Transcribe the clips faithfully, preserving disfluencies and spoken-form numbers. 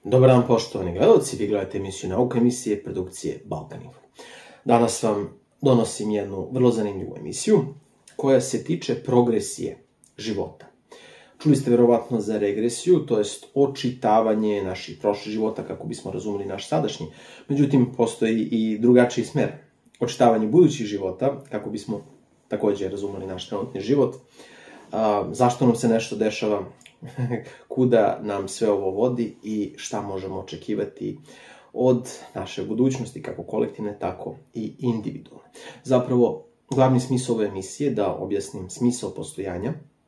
Dobar dan, poštovani gledalci, vi gledate emisiju Nauka, emisije produkcije Balkan Info. Danas vam donosim jednu vrlo zanimljivu emisiju koja se tiče progresije života. Čuli ste verovatno za regresiju, to jest očitavanje naših prošlih života kako bismo razumeli naš sadašnji. Međutim, postoji i drugačiji smer. Očitavanje budućih života kako bismo takođe razumeli naš trenutni život. A, zašto nam se nešto dešava, kuda nam sve ovo vodi i šta možemo očekivati od naše budućnosti, kako kolektivne, tako i individualne. Zapravo, glavni smisao ove emisije je da objasnim smisao postojanja,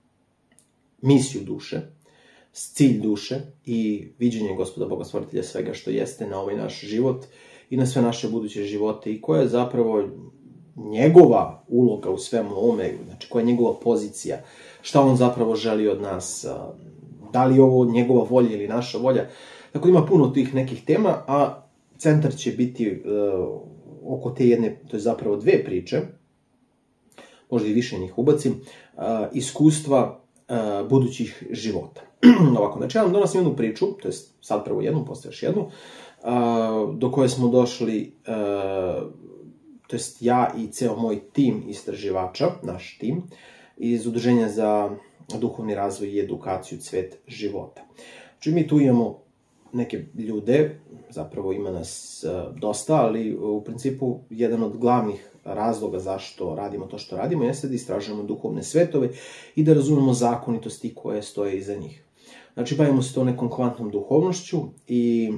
misiju duše, cilj duše i viđenje Gospoda Boga Stvoritelja svega što jeste na ovaj naš život i na sve naše buduće živote i koja je zapravo njegova uloga u svemu ovome, znači koja je njegova pozicija, šta on zapravo želi od nas, da li je ovo njegova volja ili naša volja. Tako ima puno tih nekih tema, a centar će biti uh, oko te jedne, to je zapravo dve priče, možda i više njih ubacim, uh, iskustva uh, budućih života. Ovako, znači ja vam donosim jednu priču, to je sad prvo jednu, posle još jednu, uh, do koje smo došli, uh, to jest ja i ceo moj tim istraživača, naš tim, iz Udruženja za duhovni razvoj i edukaciju Cvet života. Znači mi tu imamo neke ljude, zapravo ima nas dosta, ali u principu jedan od glavnih razloga zašto radimo to što radimo jeste da istražujemo duhovne svetove i da razumemo zakonitosti koje stoje iza njih. Znači bavimo se to nekom kvantnom duhovnošću i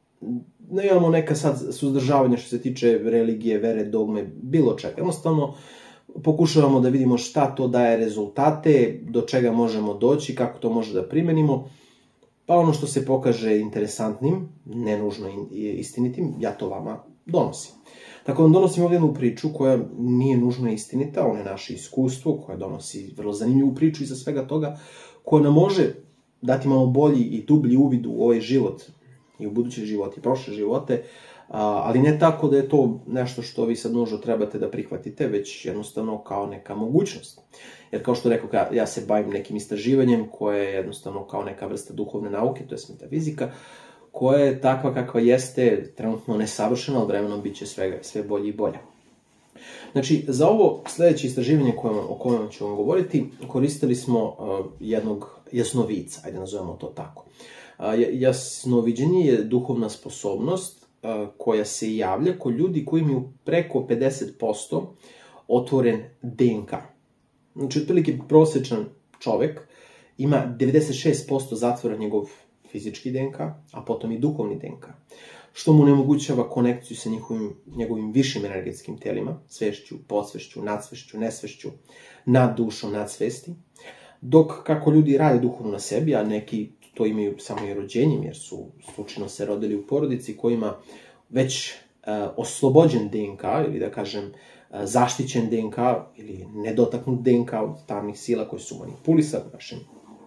ne imamo neka sad suzdržavanja što se tiče religije, vere, dogme, bilo čega. Jednostavno pokušavamo da vidimo šta to daje rezultate, do čega možemo doći, kako to može da primenimo, pa ono što se pokaže interesantnim, ne nužno istinitim, ja to vama donosim. Tako vam donosim ovdje jednu priču koja nije nužno istinita, ona je naše iskustvo, koja donosi vrlo zanimljivu priču iza svega toga, koja nam može dati malo bolji i dublji uvid u ovaj život i u budući život i prošle živote, ali ne tako da je to nešto što vi sad nužno trebate da prihvatite, već jednostavno kao neka mogućnost. Jer kao što rekao, ja se bavim nekim istraživanjem koje je jednostavno kao neka vrsta duhovne nauke, to je metafizika, koja je takva kakva jeste, trenutno nesavršena, ali vremenom bit će svega, sve bolje i bolje. Znači, za ovo sledeće istraživanje koje, o kojem ću vam govoriti, koristili smo uh, jednog jasnovica, ajde nazovemo to tako. Uh, jasnoviđenje je duhovna sposobnost koja se javlja kod ljudi koji imaju preko pedeset posto otvoren D N K. Znači, otprilike prosječan čovek ima devedeset šest posto zatvoren njegov fizički D N K, a potom i duhovni D N K, što mu onemogućava konekciju sa njihovim, njegovim višim energetskim telima, svešću, podsvešću, nadsvešću, nesvešću, nad dušom, nad svesti, dok kako ljudi rade duhovno na sebi, a neki to imaju samo i rođenjem, jer su slučajno se rodili u porodici kojima već uh, oslobođen D N K, ili da kažem uh, zaštićen D N K, ili nedotaknut D N K od tamnih sila koji su manipulisani našim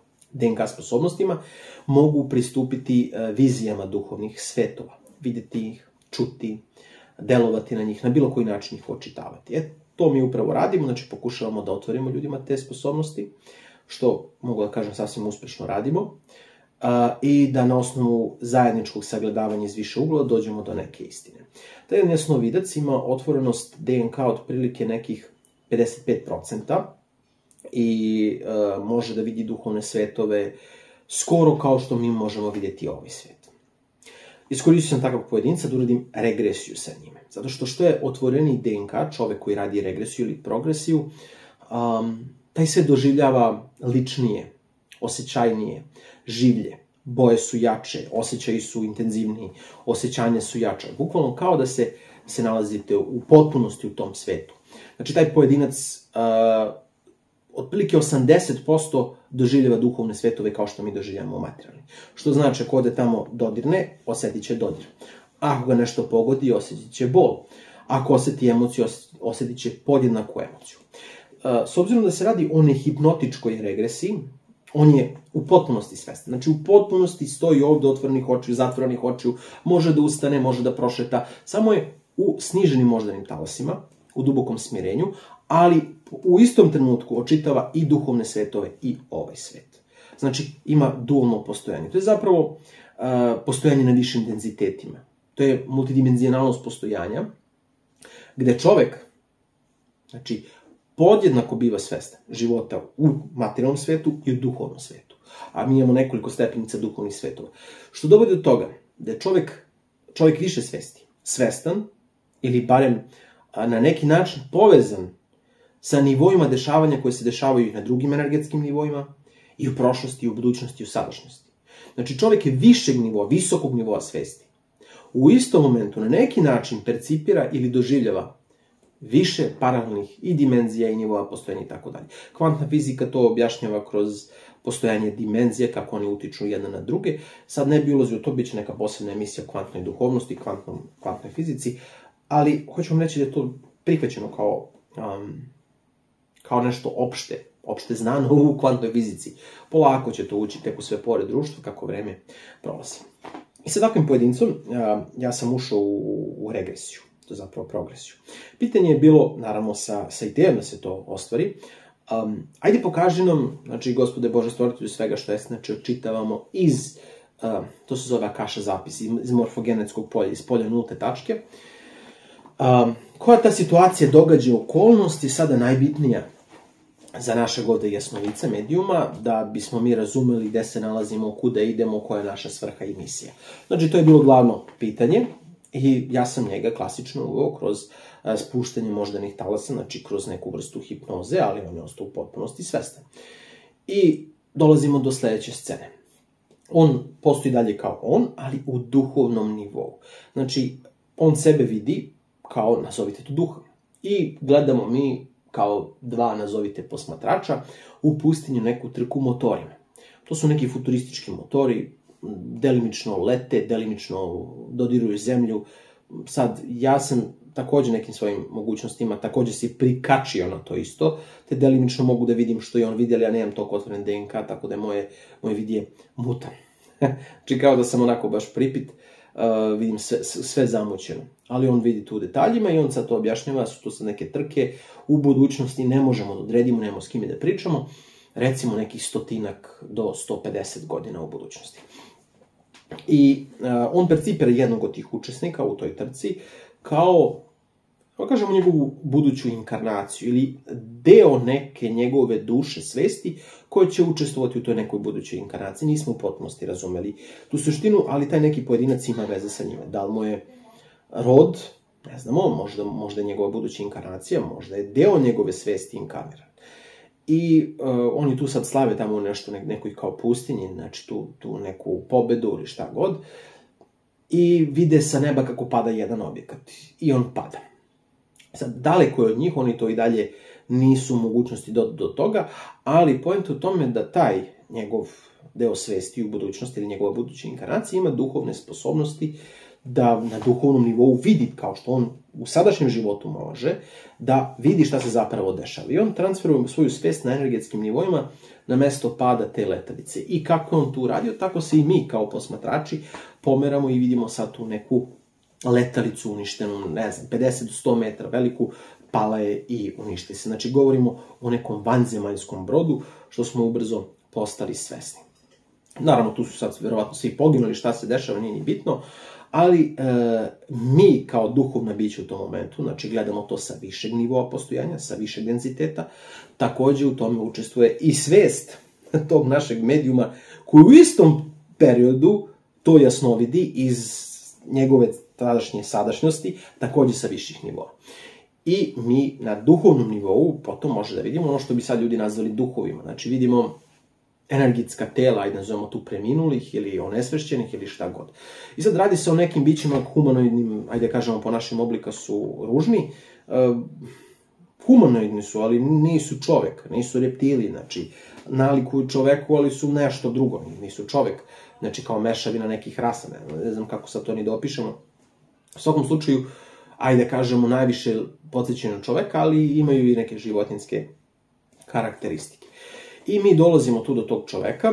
D N K sposobnostima, mogu pristupiti uh, vizijama duhovnih svetova, videti ih, čuti, delovati na njih, na bilo koji način ih očitavati. E, to mi upravo radimo, znači pokušavamo da otvorimo ljudima te sposobnosti, što mogu da kažem sasvim uspešno radimo, Uh, i da na osnovu zajedničkog sagledavanja iz više uglova dođemo do neke istine. Taj jedan jasnovidac ima otvorenost D N K otprilike nekih pedeset pet posto i uh, može da vidi duhovne svetove skoro kao što mi možemo vidjeti ovaj svet. Iskoristio sam takvog pojedinca da uradim regresiju sa njime. Zato što što je otvoreni D N K, čovek koji radi regresiju ili progresiju, um, taj se doživljava ličnije, osjećajnije, življe, boje su jače, osjećaji su intenzivniji, osjećanja su jača. Bukvalno kao da se, se nalazite u potpunosti u tom svetu. Znači, taj pojedinac uh, otprilike osamdeset posto doživljava duhovne svetove kao što mi doživljamo materijalni. Što znači, ako ode tamo dodirne, osjetit će dodir. Ako ga nešto pogodi, osjetit će bol. Ako osjeti emociju, osjetit će podjednaku emociju. Uh, s obzirom da se radi o nehipnotičkoj regresiji, on je u potpunosti svestan. Znači, u potpunosti stoji ovde otvorenih očiju, zatvorenih očiju, može da ustane, može da prošeta, samo je u sniženim moždanim talasima, u dubokom smirenju, ali u istom trenutku očitava i duhovne svetove i ovaj svet. Znači, ima dualno postojanje. To je zapravo postojanje na višim denzitetima. To je multidimenzionalnost postojanja, gde čovek, znači, podjednako biva svestan života u materijalnom svetu i u duhovnom svetu. A mi imamo nekoliko stepenica duhovnih svetova. Što dovodi do toga da je čovek, čovek više svesti, svestan ili barem na neki način povezan sa nivoima dešavanja koje se dešavaju i na drugim energetskim nivoima, i u prošlosti, i u budućnosti, i u sadašnjosti. Znači, čovek je višeg nivoa, visokog nivoa svesti. U istom momentu, na neki način, percipira ili doživljava više paralelnih i dimenzija i nivoa postojanja i tako dalje. Kvantna fizika to objašnjava kroz postojanje dimenzije, kako oni utiču jedna na druge. Sad ne bi ulazio u to, bit će neka posebna emisija o kvantnoj duhovnosti, kvantnom, kvantnoj fizici, ali hoću vam reći da je to prihvaćeno kao, um, kao nešto opšte, opšte znano u kvantnoj fizici. Polako će to ući tek u sve pore društva, kako vreme prolazi. I sa takvim pojedincom ja sam ušao u, u regresiju, to je zapravo progresiju. Pitanje je bilo, naravno, sa, sa idejom da se to ostvari. Um, ajde pokaži nam, znači, Gospode Bože stvoritelju svega što je, znači, očitavamo iz, uh, to se zove Akaša zapis, iz, iz morfogenetskog polja, iz polja nulte tačke. Um, koja ta situacija, događa, okolnost je sada najbitnija za našeg ovde jasnovica, medijuma, da bismo mi razumeli gde se nalazimo, kuda idemo, koja je naša svrha i misija. Znači, to je bilo glavno pitanje i ja sam njega klasično uveo kroz spuštanje moždanih talasa, znači kroz neku vrstu hipnoze, ali on je ostao u potpunosti svestan. I dolazimo do sledeće scene. On postoji dalje kao on, ali u duhovnom nivou. Znači, on sebe vidi kao, nazovite to, duhom. I gledamo mi kao dva, nazovite, posmatrača u pustinju neku trku motorima. To su neki futuristički motori, delimično lete, delimično dodiruju zemlju. Sad, ja sam takođe nekim svojim mogućnostima takođe se prikačio na to isto, te delimično mogu da vidim što je on vidio, ali ja nemam toliko otvoren D N K, tako da je moje, moje vid je mutan. Znači, kao da sam onako baš pripit, uh, vidim sve, sve zamućeno. Ali on vidi tu u detaljima i on sad to objašnjava, su to sad neke trke, u budućnosti ne možemo da odredimo, nemamo s kime da pričamo, recimo nekih stotinak do sto pedeset godina u budućnosti. I uh, on percipira jednog od tih učesnika u toj trci kao, da kažemo, njegovu buduću inkarnaciju ili deo neke njegove duše, svesti, koje će učestvovati u toj nekoj budućoj inkarnaciji. Nismo u potpunosti razumeli tu suštinu, ali taj neki pojedinac ima veze sa njime. Da li mu je rod, ne znamo, možda, možda je njegova buduća inkarnacija, možda je deo njegove svesti inkarniran. I uh, oni tu sad slave tamo u nešto, ne, nekoj kao pustinji, znači tu, tu neku pobedu ili šta god, i vide sa neba kako pada jedan objekat. I on pada. Sad, daleko je od njih, oni to i dalje nisu u mogućnosti do, do toga, ali point u tome da taj njegov deo svesti u budućnosti ili njegova buduća inkarnacija ima duhovne sposobnosti da na duhovnom nivou vidi, kao što on u sadašnjem životu može, da vidi šta se zapravo dešava. I on transferuje svoju svest na energetskim nivoima na mesto pada te letalice. I kako on tu uradio, tako se i mi kao posmatrači pomeramo i vidimo sad tu neku letalicu uništenu, ne znam, pedeset do sto metara veliku, pala je i uništi se. Znači, govorimo o nekom vanzemaljskom brodu, što smo ubrzo postali svesni. Naravno, tu su sad verovatno svi poginuli, šta se dešava, nije ni bitno, ali e, mi kao duhovna bića u tom momentu, znači gledamo to sa višeg nivoa postojanja, sa višeg denziteta, takođe u tome učestvuje i svest tog našeg medijuma, koji u istom periodu to jasno vidi iz njegove tadašnje sadašnjosti, takođe sa viših nivoa. I mi na duhovnom nivou potom može da vidimo ono što bi sad ljudi nazvali duhovima. Znači vidimo energetska tela, ajde nazovemo tu preminulih ili onesvešćenih ili šta god. I sad radi se o nekim bićima humanoidnim, ajde kažemo po našim oblika su ružni, uh, humanoidni su, ali nisu čovek, nisu reptili, znači nalikuju čoveku, ali su nešto drugo, nisu čovek, znači kao mešavina nekih rasa, ne, ne znam kako sad to ni da opišemo. U svakom slučaju, ajde kažemo, najviše podsjećaju na čoveka, ali imaju i neke životinjske karakteristike. I mi dolazimo tu do tog čoveka,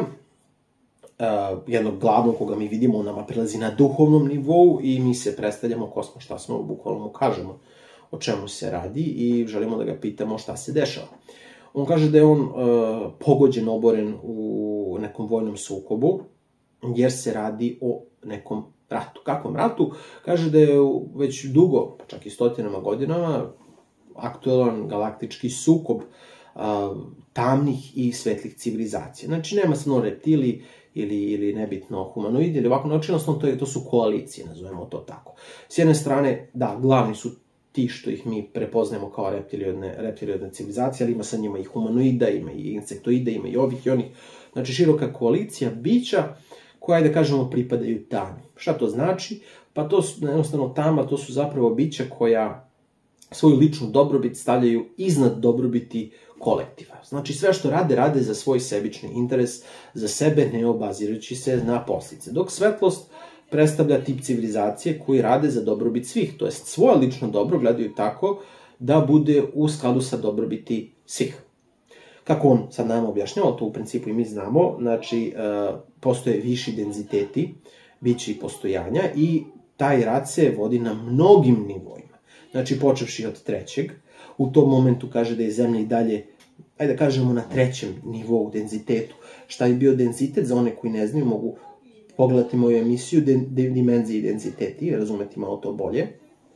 uh, jednog glavnog koga mi vidimo, on nama prilazi na duhovnom nivou i mi se predstavljamo ko smo, šta smo, bukvalno mu kažemo o čemu se radi i želimo da ga pitamo šta se dešava. On kaže da je on uh, pogođen, oboren u nekom vojnom sukobu, jer se radi o nekom ratu. Kakvom ratu? Kaže da je već dugo, pa čak i stotinama godinama, aktuelan galaktički sukob a, tamnih i svetlih civilizacija. Znači, nema samo reptili ili, ili nebitno humanoidi, ili ovako, znači, jednostavno to, je, to su koalicije, nazovemo to tako. S jedne strane, da, glavni su ti što ih mi prepoznajemo kao reptiliodne, reptiliodne civilizacije, ali ima sa njima i humanoida, ima i insektoida, ima i ovih i onih. Znači, široka koalicija bića koja, da kažemo, pripadaju tami. Šta to znači? Pa to su, jednostavno, tama, to su zapravo bića koja svoju ličnu dobrobit stavljaju iznad dobrobiti kolektiva. Znači, sve što rade, rade za svoj sebični interes, za sebe, ne obazirajući se na posljedice. Dok svetlost predstavlja tip civilizacije koji rade za dobrobit svih, to jest svoje lično dobro gledaju tako da bude u skladu sa dobrobiti svih. Kako on sad nam objašnjava, to u principu i mi znamo, znači, postoje viši denziteti, biće i postojanja i taj rad se vodi na mnogim nivoima. Znači, počevši od trećeg, u tom momentu kaže da je Zemlja i dalje, ajde da kažemo, na trećem nivou denzitetu. Šta je bio denzitet, za one koji ne znaju, mogu pogledati moju emisiju Dimenzije i denziteti, razumeti malo to bolje.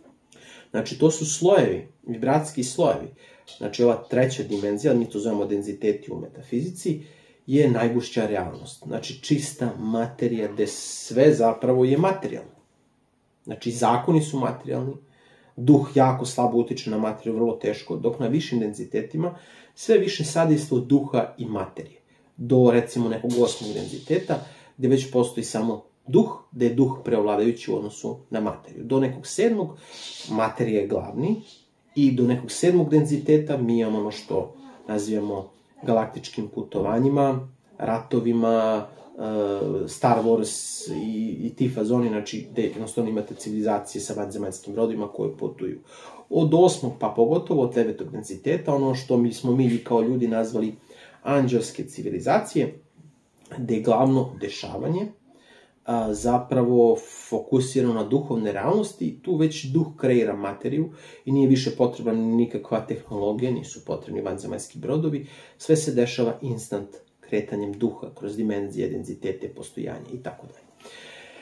Znači, to su slojevi, vibracijski slojevi. Znači, ova treća dimenzija, mi to zovemo denziteti u metafizici, je najgušća realnost. Znači, čista materija, gde sve zapravo je materijalno. Znači, zakoni su materijalni, duh jako slabo utiče na materiju, vrlo teško, dok na višim denzitetima sve više sadejstvo duha i materije. Do, recimo, nekog osmog denziteta, gde već postoji samo duh, gde je duh preovladajući u odnosu na materiju. Do nekog sedmog, materija je glavni, i do nekog sedmog denziteta mi imamo ono što nazivamo galaktičkim putovanjima, ratovima, Star Wars i, i ti fazoni, znači, gde jednostavno imate civilizacije sa vanzemaljskim brodovima koje putuju. Od osmog, pa pogotovo od devetog denziteta, ono što mi smo mi kao ljudi nazvali anđelske civilizacije, gde je glavno dešavanje a, zapravo fokusirano na duhovne realnosti, tu već duh kreira materiju i nije više potrebna nikakva tehnologija, nisu potrebni vanzemaljski brodovi, sve se dešava instant kretanjem duha kroz dimenzije, denzitete, postojanja i tako dalje.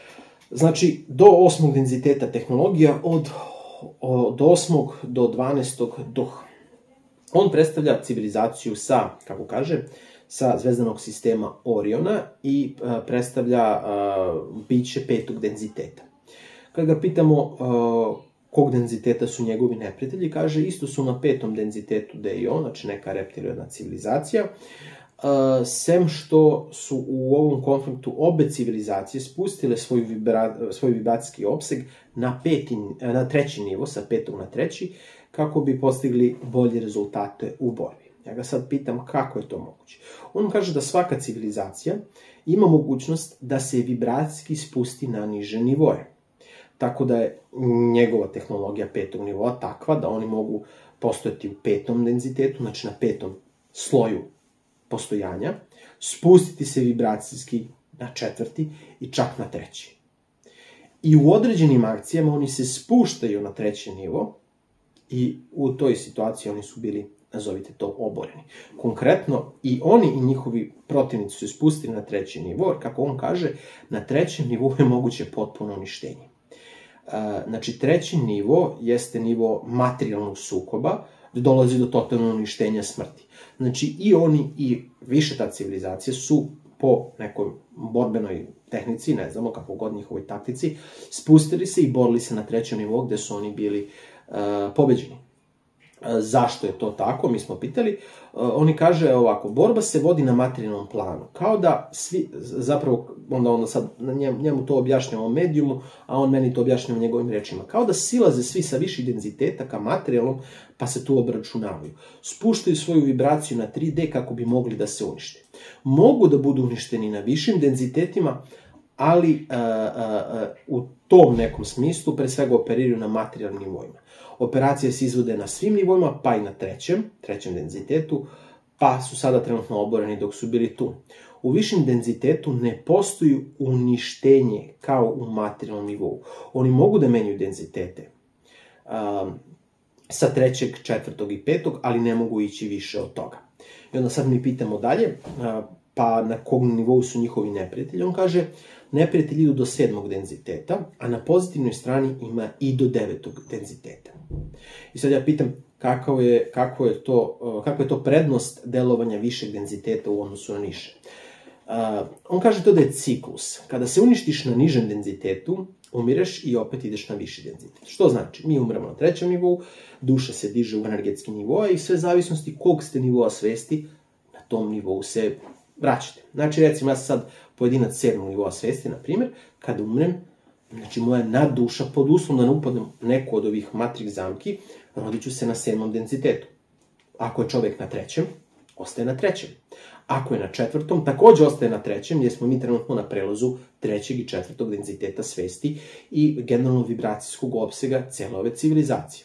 Znači, do osmog denziteta tehnologija, od, od osmog do dvanaestog duh. On predstavlja civilizaciju sa, kako kaže, sa zvezdanog sistema Oriona i a, predstavlja a, biće petog denziteta. Kad ga pitamo a, kog denziteta su njegovi neprijatelji, kaže isto su na petom denzitetu da je i on, znači neka reptiliodna civilizacija, a, sem što su u ovom konfliktu obe civilizacije spustile svoj, vibra, svoj vibracijski opseg na, peti, na treći nivo, sa petog na treći, kako bi postigli bolje rezultate u borbi. Ja ga sad pitam kako je to moguće. On kaže da svaka civilizacija ima mogućnost da se vibracijski spusti na niže nivoje. Tako da je njegova tehnologija petog nivoa takva da oni mogu postojati u petom denzitetu, znači na petom sloju postojanja, spustiti se vibracijski na četvrti i čak na treći. I u određenim akcijama oni se spuštaju na treći nivo i u toj situaciji oni su bili, nazovite to, oboreni. Konkretno, i oni i njihovi protivnici su spustili na treći nivo, jer kako on kaže, na trećem nivou je moguće potpuno uništenje. Znači, treći nivo jeste nivo materijalnog sukoba, gde dolazi do totalnog uništenja smrti. Znači, i oni i više ta civilizacija su po nekoj borbenoj tehnici, ne znamo kako god njihovoj taktici, spustili se i borili se na trećem nivou gde su oni bili uh, pobeđeni. Zašto je to tako, mi smo pitali. Oni kaže ovako, borba se vodi na materijalnom planu, kao da svi, zapravo, onda onda sad njemu to objašnjamo o medijumu, a on meni to objašnjava njegovim rečima, kao da silaze svi sa viših denziteta ka materijalnom, pa se tu obračunavaju. Spuštaju svoju vibraciju na tri de kako bi mogli da se unište. Mogu da budu uništeni na višim denzitetima, ali a, a, a, u tom nekom smislu pre svega operiraju na materijalnim nivoima. Operacije se izvode na svim nivoima, pa i na trećem, trećem denzitetu, pa su sada trenutno oboreni dok su bili tu. U višem denzitetu ne postoji uništenje kao u materijalnom nivou. Oni mogu da menjaju denzitete um, sa trećeg, četvrtog i petog, ali ne mogu ići više od toga. I onda sad mi pitamo dalje, uh, pa na kog nivou su njihovi neprijatelji? On kaže, neprijatelji idu do sedmog denziteta, a na pozitivnoj strani ima i do devetog denziteta. I sad ja pitam, kako je, kako je, to, kako je to prednost delovanja višeg denziteta u odnosu na niže? Uh, on kaže to da je ciklus. Kada se uništiš na nižem denzitetu, umireš i opet ideš na viši denzitet. Što znači? Mi umremo na trećem nivou, duša se diže u energetski nivo i sve zavisnosti kog ste nivoa svesti, na tom nivou se vraćate. Znači, recimo, ja sam sad pojedinac sedmog nivoa svesti, na primjer, kada umrem, znači moja nadduša, pod uslovom da ne upadnem neku od ovih matrix zamki, rodit ću se na sedmom denzitetu. Ako je čovek na trećem, ostaje na trećem. Ako je na četvrtom, takođe ostaje na trećem, jer smo mi trenutno na prelazu trećeg i četvrtog denziteta svesti i generalno vibracijskog opsega cele ove civilizacije.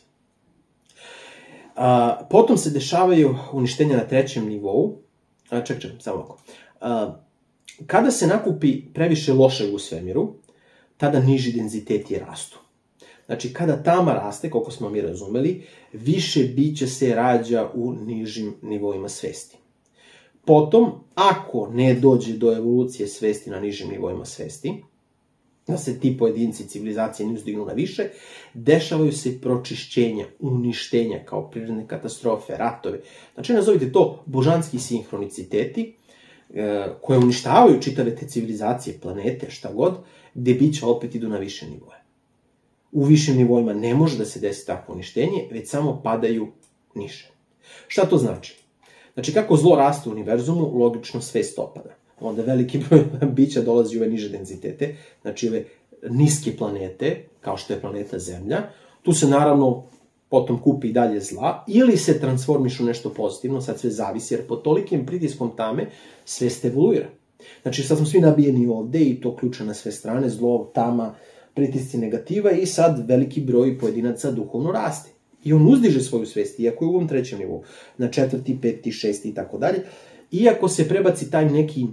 A, potom se dešavaju uništenja na trećem nivou. A, ček, ček, samo ovako. A, kada se nakupi previše lošeg u svemiru, tada niži denziteti rastu. Znači, kada tama raste, koliko smo mi razumeli, više bića se rađa u nižim nivoima svesti. Potom, ako ne dođe do evolucije svesti na nižim nivoima svesti, da se ti pojedinci civilizacije ne uzdignu na više, dešavaju se pročišćenja, uništenja kao prirodne katastrofe, ratove. Znači, nazovite to božanski sinhroniciteti, koje uništavaju čitave te civilizacije, planete, šta god, gde bića opet idu na više nivoje. U višim nivoima ne može da se desi takvo uništenje, već samo padaju niže. Šta to znači? Znači, kako zlo raste u univerzumu, logično svest opada. Onda veliki broj bića dolazi u ove niže denzitete, znači ove niske planete, kao što je planeta Zemlja. Tu se naravno potom kupi i dalje zla, ili se transformiš u nešto pozitivno, sad sve zavisi, jer pod tolikim pritiskom tame svest evoluira. Znači, sad smo svi nabijeni ovde i to ključa na sve strane, zlo, tama, pritisci negativa i sad veliki broj pojedinaca duhovno raste. I on uzdiže svoju svest, iako je u ovom trećem nivou, na četvrti, peti, šesti i tako dalje. Iako se prebaci taj neki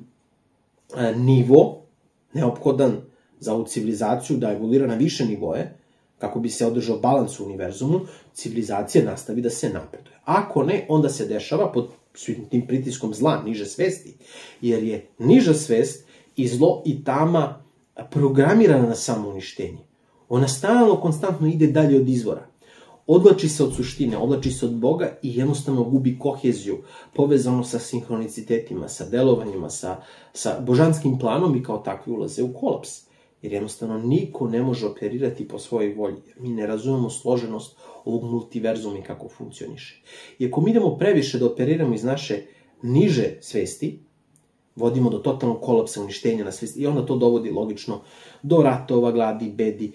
a, nivo, neophodan za ovu civilizaciju da evoluira na više nivoje, kako bi se održao balans u univerzumu, civilizacija nastavi da se napreduje. Ako ne, onda se dešava pod svim tim pritiskom zla, niže svesti, jer je niža svest i zlo i tama programirana na samouništenje. Ona stalno, konstantno ide dalje od izvora. Odlači se od suštine, odlači se od Boga i jednostavno gubi koheziju, povezano sa sinhronicitetima, sa delovanjima, sa, sa božanskim planom i kao takvi ulaze u kolaps. Jer jednostavno niko ne može operirati po svojoj volji. Mi ne razumemo složenost ovog multiverzuma i kako funkcioniše. I ako mi idemo previše da operiramo iz naše niže svesti, vodimo do totalnog kolapsa, uništenja na svesti i onda to dovodi logično do ratova, gladi, bedi,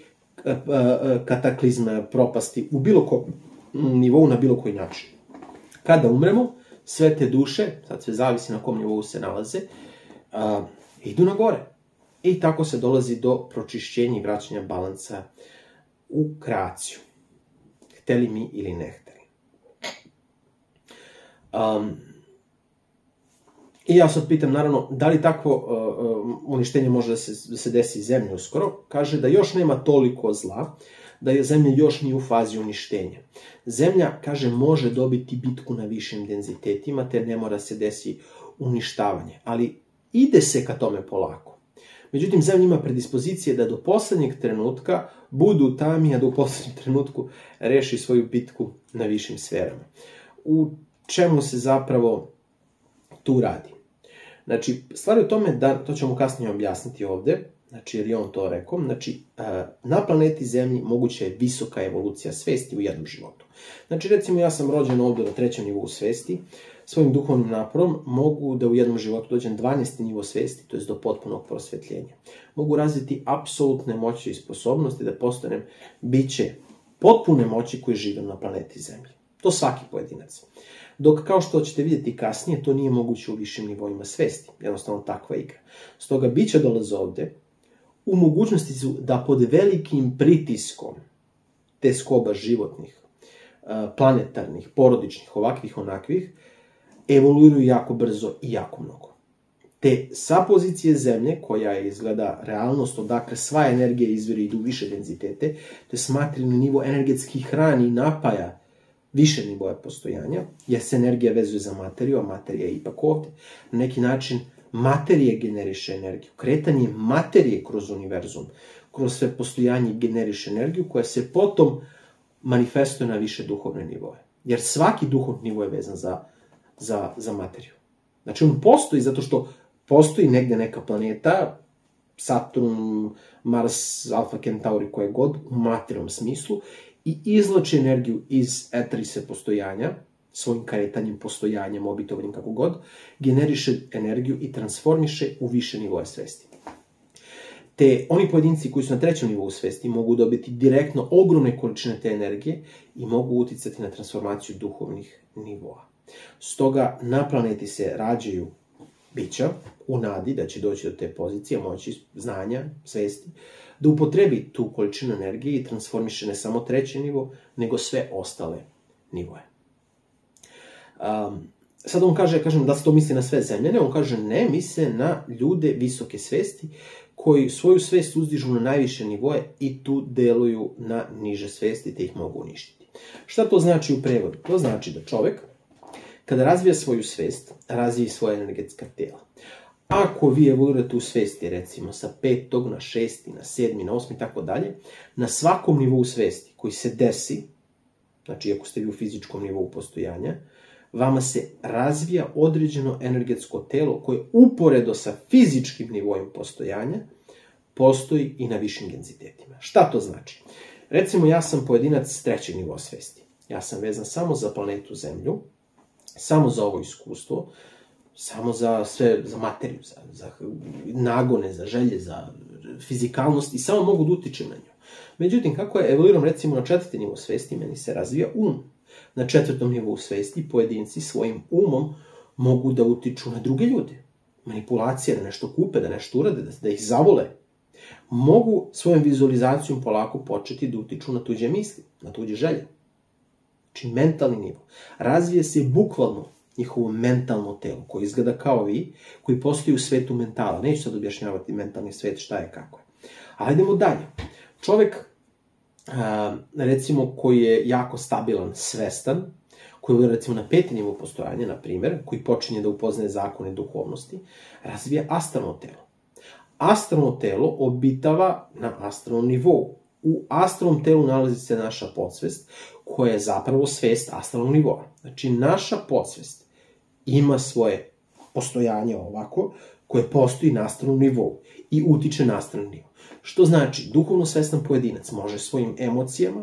kataklizma, propasti, u bilo kom nivou, na bilo koji način. Kada umremo, sve te duše, sad sve zavisi na kom nivou se nalaze, a, idu na gore. I tako se dolazi do pročišćenja i vraćanja balansa u kreaciju. Hteli mi ili ne hteli. Um, I ja sad pitam, naravno, da li takvo uh, uništenje može da se, da se desi zemlji uskoro? Kaže da još nema toliko zla, da je zemlja još nije u fazi uništenja. Zemlja, kaže, može dobiti bitku na višim denzitetima, te ne mora se desi uništavanje. Ali ide se ka tome polako. Međutim, zemlja ima predispozicije da do poslednjeg trenutka budu u tami, a da u poslednjem trenutku reši svoju bitku na višim sferama. U čemu se zapravo tu radi? Znači, stvar je u tome da, to ćemo kasnije objasniti ovde, znači jer je on to rekao, znači na planeti Zemlji moguća je visoka evolucija svesti u jednom životu. Znači, recimo, ja sam rođen ovde na trećem nivou svesti, svojim duhovnim naporom mogu da u jednom životu dođem dvanaesti nivo svesti, to je do potpunog prosvetljenja. Mogu razviti apsolutne moći i sposobnosti da postanem biće potpune moći koje žive na planeti Zemlji. To svaki pojedinac. Dok, kao što ćete vidjeti kasnije, to nije moguće u višim nivoima svesti. Jednostavno takva igra. Stoga bića dolaze ovde, u mogućnosti su da pod velikim pritiskom teskoba životnih, planetarnih, porodičnih, ovakvih, onakvih, evoluiraju jako brzo i jako mnogo. Te sa pozicije Zemlje, koja je izgleda realnost, odakle sva energija izvire i idu u više denzitete, to je materijalni nivo energetski hrani i napaja više nivoja postojanja, jer se energija vezuje za materiju, a materija je ipak ovde. Na neki način Materija generiše energiju. Kretanje materije kroz univerzum, kroz sve postojanje generiše energiju koja se potom manifestuje na više duhovne nivoje. Jer svaki duhovni nivo je vezan za, za, za materiju. Znači on postoji zato što postoji negde neka planeta, Saturn, Mars, Alfa Centauri, koje god, u materijalnom smislu, i izvlači energiju iz etrise postojanja, svojim kretanjem, postojanjem, obitovanjem, kako god, generiše energiju i transformiše u više nivoje svesti. Te oni pojedinci koji su na trećem nivou svesti mogu dobiti direktno ogromne količine te energije i mogu uticati na transformaciju duhovnih nivoa. Stoga na planeti se rađaju bića u nadi da će doći do te pozicije, moći, znanja, svesti, da upotrebi tu količinu energije i transformiše ne samo treći nivo, nego sve ostale nivoje. Um, sad on kaže, kažem, da se to misli na sve zemljene, on kaže ne, misle na ljude visoke svesti koji svoju svest uzdižu na najviše nivoje i tu deluju na niže svesti te ih mogu uništiti. Šta to znači u prevodu? To znači da čovek kada razvija svoju svest, razvija svoje energetska tela. Ako vi evoluirate u svesti, recimo, sa petog na šesti, na sedmi, na osmi, tako dalje, na svakom nivou svesti koji se desi, znači ako ste vi u fizičkom nivou postojanja, vama se razvija određeno energetsko telo koje uporedo sa fizičkim nivojem postojanja postoji i na višim denzitetima. Šta to znači? Recimo, ja sam pojedinac trećeg nivoa svesti. Ja sam vezan samo za planetu Zemlju, samo za ovo iskustvo, samo za sve, za materiju, za, za nagone, za želje, za fizikalnost i samo mogu da utičem na nju. Međutim, kako je evoluiram recimo na četvrti nivo svesti, meni se razvija um. Na četvrtom nivou svesti pojedinci svojim umom mogu da utiču na druge ljude. Manipulacije, da nešto kupe, da nešto urade, da, da ih zavole. Mogu svojom vizualizacijom polako početi da utiču na tuđe misli, na tuđe želje. Znači mentalni nivo. Razvije se bukvalno njihovo mentalno telo, koje izgleda kao vi, koji postoji u svetu mentala. Neću sad objašnjavati mentalni svet, šta je, kako je. Ali idemo dalje. Čovek, recimo, koji je jako stabilan, svestan, koji je recimo na peti nivo postojanja, na primjer, koji počinje da upoznaje zakone duhovnosti, razvija astralno telo. Astralno telo obitava na astralnom nivou. U astralnom telu nalazi se naša podsvest, koja je zapravo svest astralnog nivoa. Znači, naša podsvest ima svoje postojanje ovako, koje postoji na astralnom nivou i utiče na astralni nivo. Što znači, duhovno svestan pojedinac može svojim emocijama,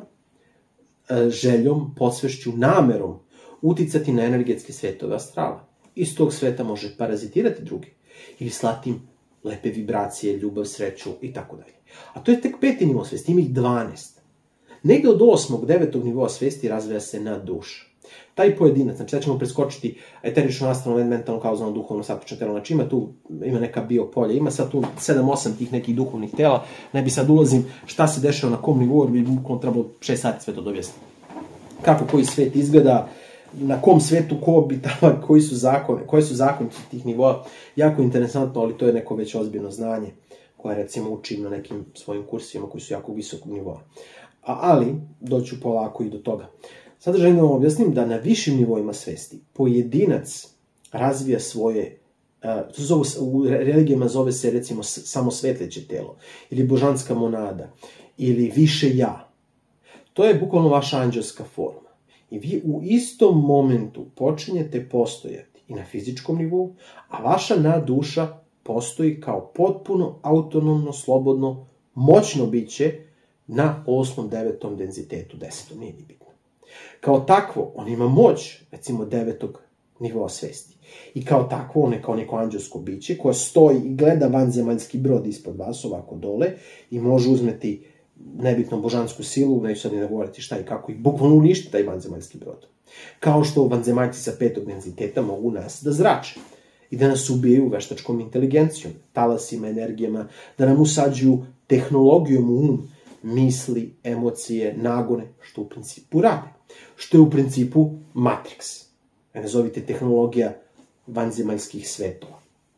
željom, podsvešću, namerom uticati na energetske svetove astrala. Iz tog sveta može parazitirati druge ili slati im lepe vibracije, ljubav, sreću i tako dalje. A to je tek peti nivo svesti, ima ih dvanaest. Negde od osmog, devetog nivoa svesti razvija se na duša. Taj pojedinac, znači da ćemo preskočiti eterično, astralno, mentalno, kauzalno, duhovno, satočno telo, znači ima tu, ima neka biopolja, ima sad tu sedam osam tih nekih duhovnih tela, ne bi sad ulazim šta se dešava na kom nivou, jer bi bukvalno trebalo šest sati sve to dovesti. Kako koji svet izgleda, na kom svetu ko obitava, koji su zakone, koji su zakoni tih nivoa, jako interesantno, ali to je neko već ozbiljno znanje, koje recimo učim na nekim svojim kursima koji su jako visokog nivoa. A, ali, doću polako i do toga. Sada želim da vam objasnim da na višim nivoima svesti pojedinac razvija svoje, uh, to zove, u religijama zove se recimo samo svetleće telo, ili božanska monada, ili više ja. To je bukvalno vaša anđelska forma. I vi u istom momentu počinjete postojati i na fizičkom nivou, a vaša nadduša postoji kao potpuno autonomno, slobodno, moćno biće na osmom, devetom denzitetu, desetom, nije ni bitno. Kao takvo, on ima moć, recimo, devetog nivoa svesti. I kao takvo, on je kao neko anđelsko biće koje stoji i gleda vanzemaljski brod ispod vas, ovako dole, i može uzmeti nebitno božansku silu, neću sad ni da govoriti šta i kako, i bukvalno uništi taj vanzemaljski brod. Kao što vanzemaljci sa petog denziteta mogu nas da zrače i da nas ubijaju veštačkom inteligencijom, talasima, energijama, da nam usađuju tehnologijom u um, misli, emocije, nagone, što u principu rade. Što je u principu Matrix. Ne zovite tehnologija vanzemaljskih svetova.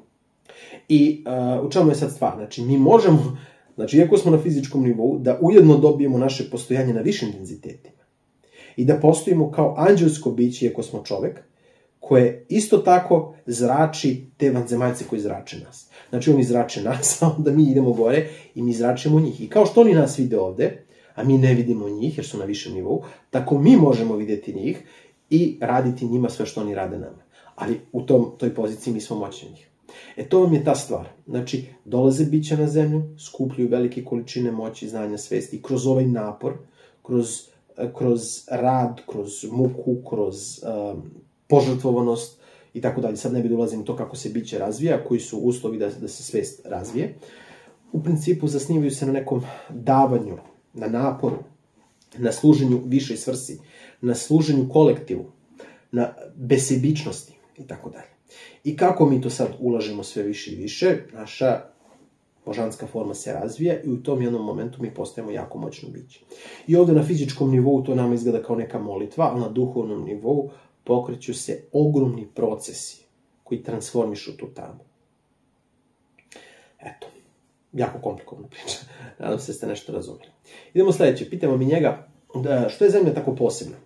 I uh, u čemu je sad stvar? Znači, mi možemo, znači, iako smo na fizičkom nivou, da ujedno dobijemo naše postojanje na višim denzitetima. I da postojimo kao anđelsko biće, iako smo čovek, koje isto tako zrači te vanzemaljce koji zrače nas. Znači, oni zrače nas, a onda mi idemo gore i mi zračemo njih. I kao što oni nas vide ovde, a mi ne vidimo njih jer su na višem nivou, tako mi možemo vidjeti njih i raditi njima sve što oni rade nama. Ali u tom, toj poziciji mi smo moćni njih. E to vam je ta stvar. Znači, dolaze bića na zemlju, skupljaju velike količine moći, znanja, svesti, kroz ovaj napor, kroz, kroz rad, kroz muku, kroz um, požrtvovanost i tako dalje. Sad ne bi dolazim u to kako se biće razvija, koji su uslovi da, da se svest razvije. U principu zasnivaju se na nekom davanju, na naporu, na služenju višoj svrsi, na služenju kolektivu, na besebičnosti i tako dalje. I kako mi to sad ulažemo sve više i više, naša božanska forma se razvija i u tom jednom momentu mi postajemo jako moćno biće. I ovde na fizičkom nivou to nama izgleda kao neka molitva, ali na duhovnom nivou pokreću se ogromni procesi koji transformišu tu tamu. Eto, jako komplikovana priča. Nadam se da ste nešto razumeli. Idemo sledeće. Pitamo mi njega da, što je zemlja tako posebna.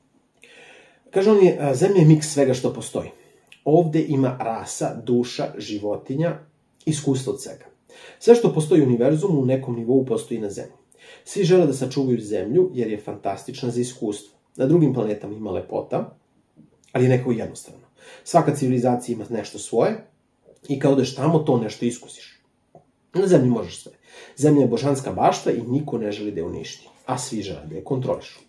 Kaže on je, zemlja je miks svega što postoji. Ovde ima rasa, duša, životinja, iskustvo od svega. Sve što postoji u univerzumu u nekom nivou postoji na zemlji. Svi žele da sačuvaju zemlju jer je fantastična za iskustvo. Na drugim planetama ima lepota, ali je nekako jednostavno. Svaka civilizacija ima nešto svoje i kad odeš tamo to nešto iskusiš. Na zemlji možeš sve. Zemlja je božanska bašta i niko ne želi da je uništi, a svi žele da je kontrolišu.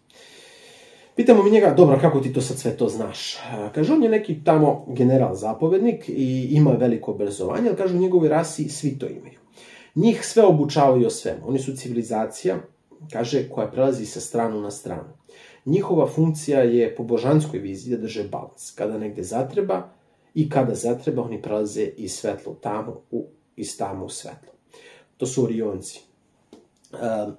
Pitamo mi njega, dobro, kako ti to sad sve to znaš? Kaže, on je neki tamo general zapovednik i ima veliko obrazovanje, ali kaže, u njegovoj rasi svi to imaju. Njih sve obučavaju o svemu. Oni su civilizacija, kaže, koja prelazi sa stranu na stranu. Njihova funkcija je po božanskoj viziji da drže balans. Kada negde zatreba i kada zatreba, oni prelaze iz svetla u tamu, u, iz tamu u svetlo. To su Orionci. Uh, uh,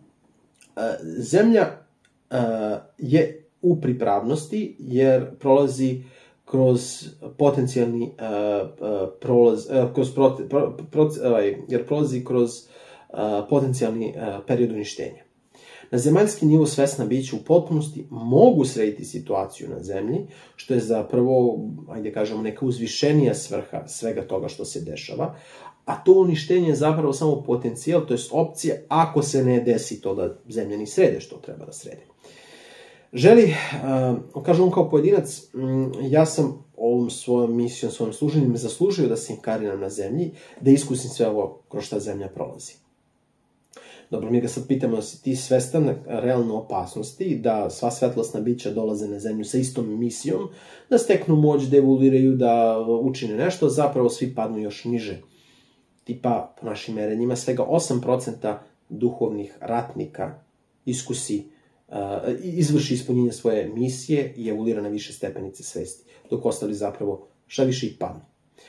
zemlja uh, je u pripravnosti, jer prolazi kroz potencijalni uh, uh, prolaz, uh, kroz prote, pro, pro, uh, jer prolazi kroz uh, potencijalni uh, period uništenja. Na zemaljski nivo svesna bića u potpunosti mogu srediti situaciju na zemlji, što je zapravo, ajde kažemo, neka uzvišenija svrha svega toga što se dešava, a to uništenje je zapravo samo potencijal, to je opcija ako se ne desi to da zemlja ni srede što treba da srede. Želi, uh, kaže on kao pojedinac, um, ja sam ovom svojom misijom, svojom služenjem zaslužio da se inkariram na zemlji, da iskusim sve ovo kroz šta zemlja prolazi. Dobro, mi ga sad pitamo da si ti svestan realne opasnosti, da sva svetlosna bića dolaze na zemlju sa istom misijom, da steknu moć, da evoluiraju, da učine nešto, zapravo svi padnu još niže. Tipa, po našim merenjima, svega osam procenta duhovnih ratnika iskusi, uh, izvrši ispunjenje svoje misije i evoluira na više stepenice svesti, dok ostali zapravo šta više i padnu.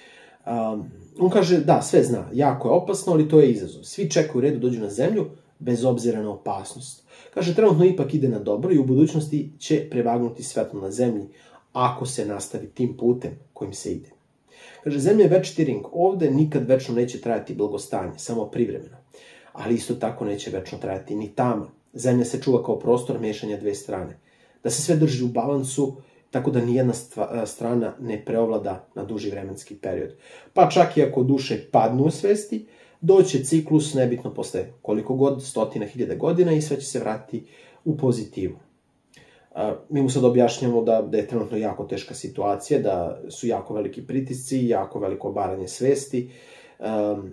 Um, on kaže, da, sve zna, jako je opasno, ali to je izazov. Svi čekaju u redu dođu na zemlju, bez obzira na opasnost. Kaže, trenutno ipak ide na dobro i u budućnosti će prevagnuti svetlo na zemlji, ako se nastavi tim putem kojim se ide. Kaže, zemlja je večiti ring, ovde nikad večno neće trajati blagostanje, samo privremeno. Ali isto tako neće večno trajati ni tama. Zemlja se čuva kao prostor mešanja dve strane. Da se sve drži u balansu, tako da nijedna strana ne preovlada na duži vremenski period. Pa čak i ako duše padnu u svesti, doće ciklus, nebitno posle koliko god, stotina hiljada godina i sve će se vratiti u pozitivu. Mi mu sad objašnjamo da, da je trenutno jako teška situacija, da su jako veliki pritisci, jako veliko obaranje svesti um,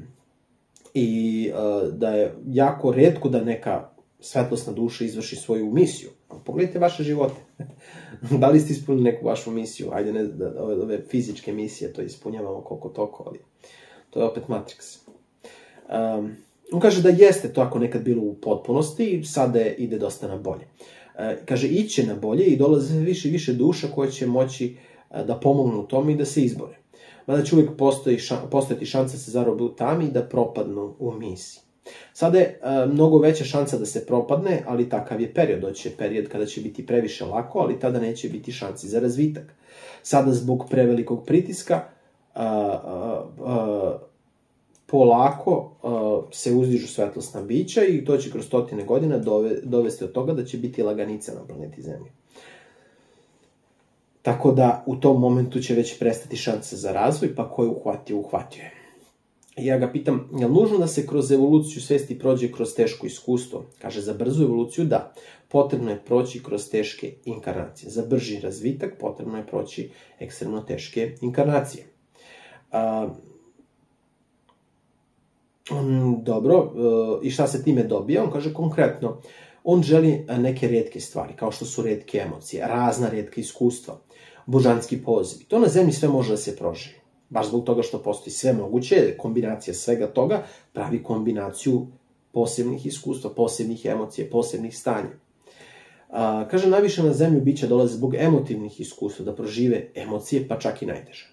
i uh, da je jako retko da neka svetlosna duša izvrši svoju misiju. Pogledajte vaše živote. Da li ste ispunili neku vašu misiju? Ajde, ne, da, ove, ove fizičke misije, to ispunjavamo koliko toko, ali to je opet Matrix. Um, on kaže da jeste to ako nekad bilo u potpunosti i sada je, ide dosta na bolje. Uh, kaže, iće na bolje i dolaze više i više duša koje će moći uh, da pomognu u tome i da se izbore. Mada će uvijek postoji ša, postojati šansa da se zarobe u tami i da propadnu u misiji. Sada je e, mnogo veća šansa da se propadne, ali takav je period. Doće period kada će biti previše lako, ali tada neće biti šansi za razvitak. Sada zbog prevelikog pritiska a, a, a, polako a, se uzdižu svetlosna bića i to će kroz stotine godina dove, dovesti od toga da će biti laganica na planeti Zemlji. Tako da u tom momentu će već prestati šanse za razvoj, pa ko je uhvatio, uhvatio je. Ja ga pitam, je li nužno da se kroz evoluciju svesti prođe kroz teško iskustvo? Kaže, za brzu evoluciju da. Potrebno je proći kroz teške inkarnacije. Za brži razvitak potrebno je proći ekstremno teške inkarnacije. A, on, dobro, i šta se time dobija? On kaže konkretno, on želi neke retke stvari, kao što su retke emocije, razna retka iskustva, božanski poziv. To na zemlji sve može da se proživi. Baš zbog toga što postoji sve moguće, kombinacija svega toga pravi kombinaciju posebnih iskustva, posebnih emocija, posebnih stanja. A, kaže, najviše na zemlju bića dolaze zbog emotivnih iskustva, da prožive emocije, pa čak i najteže.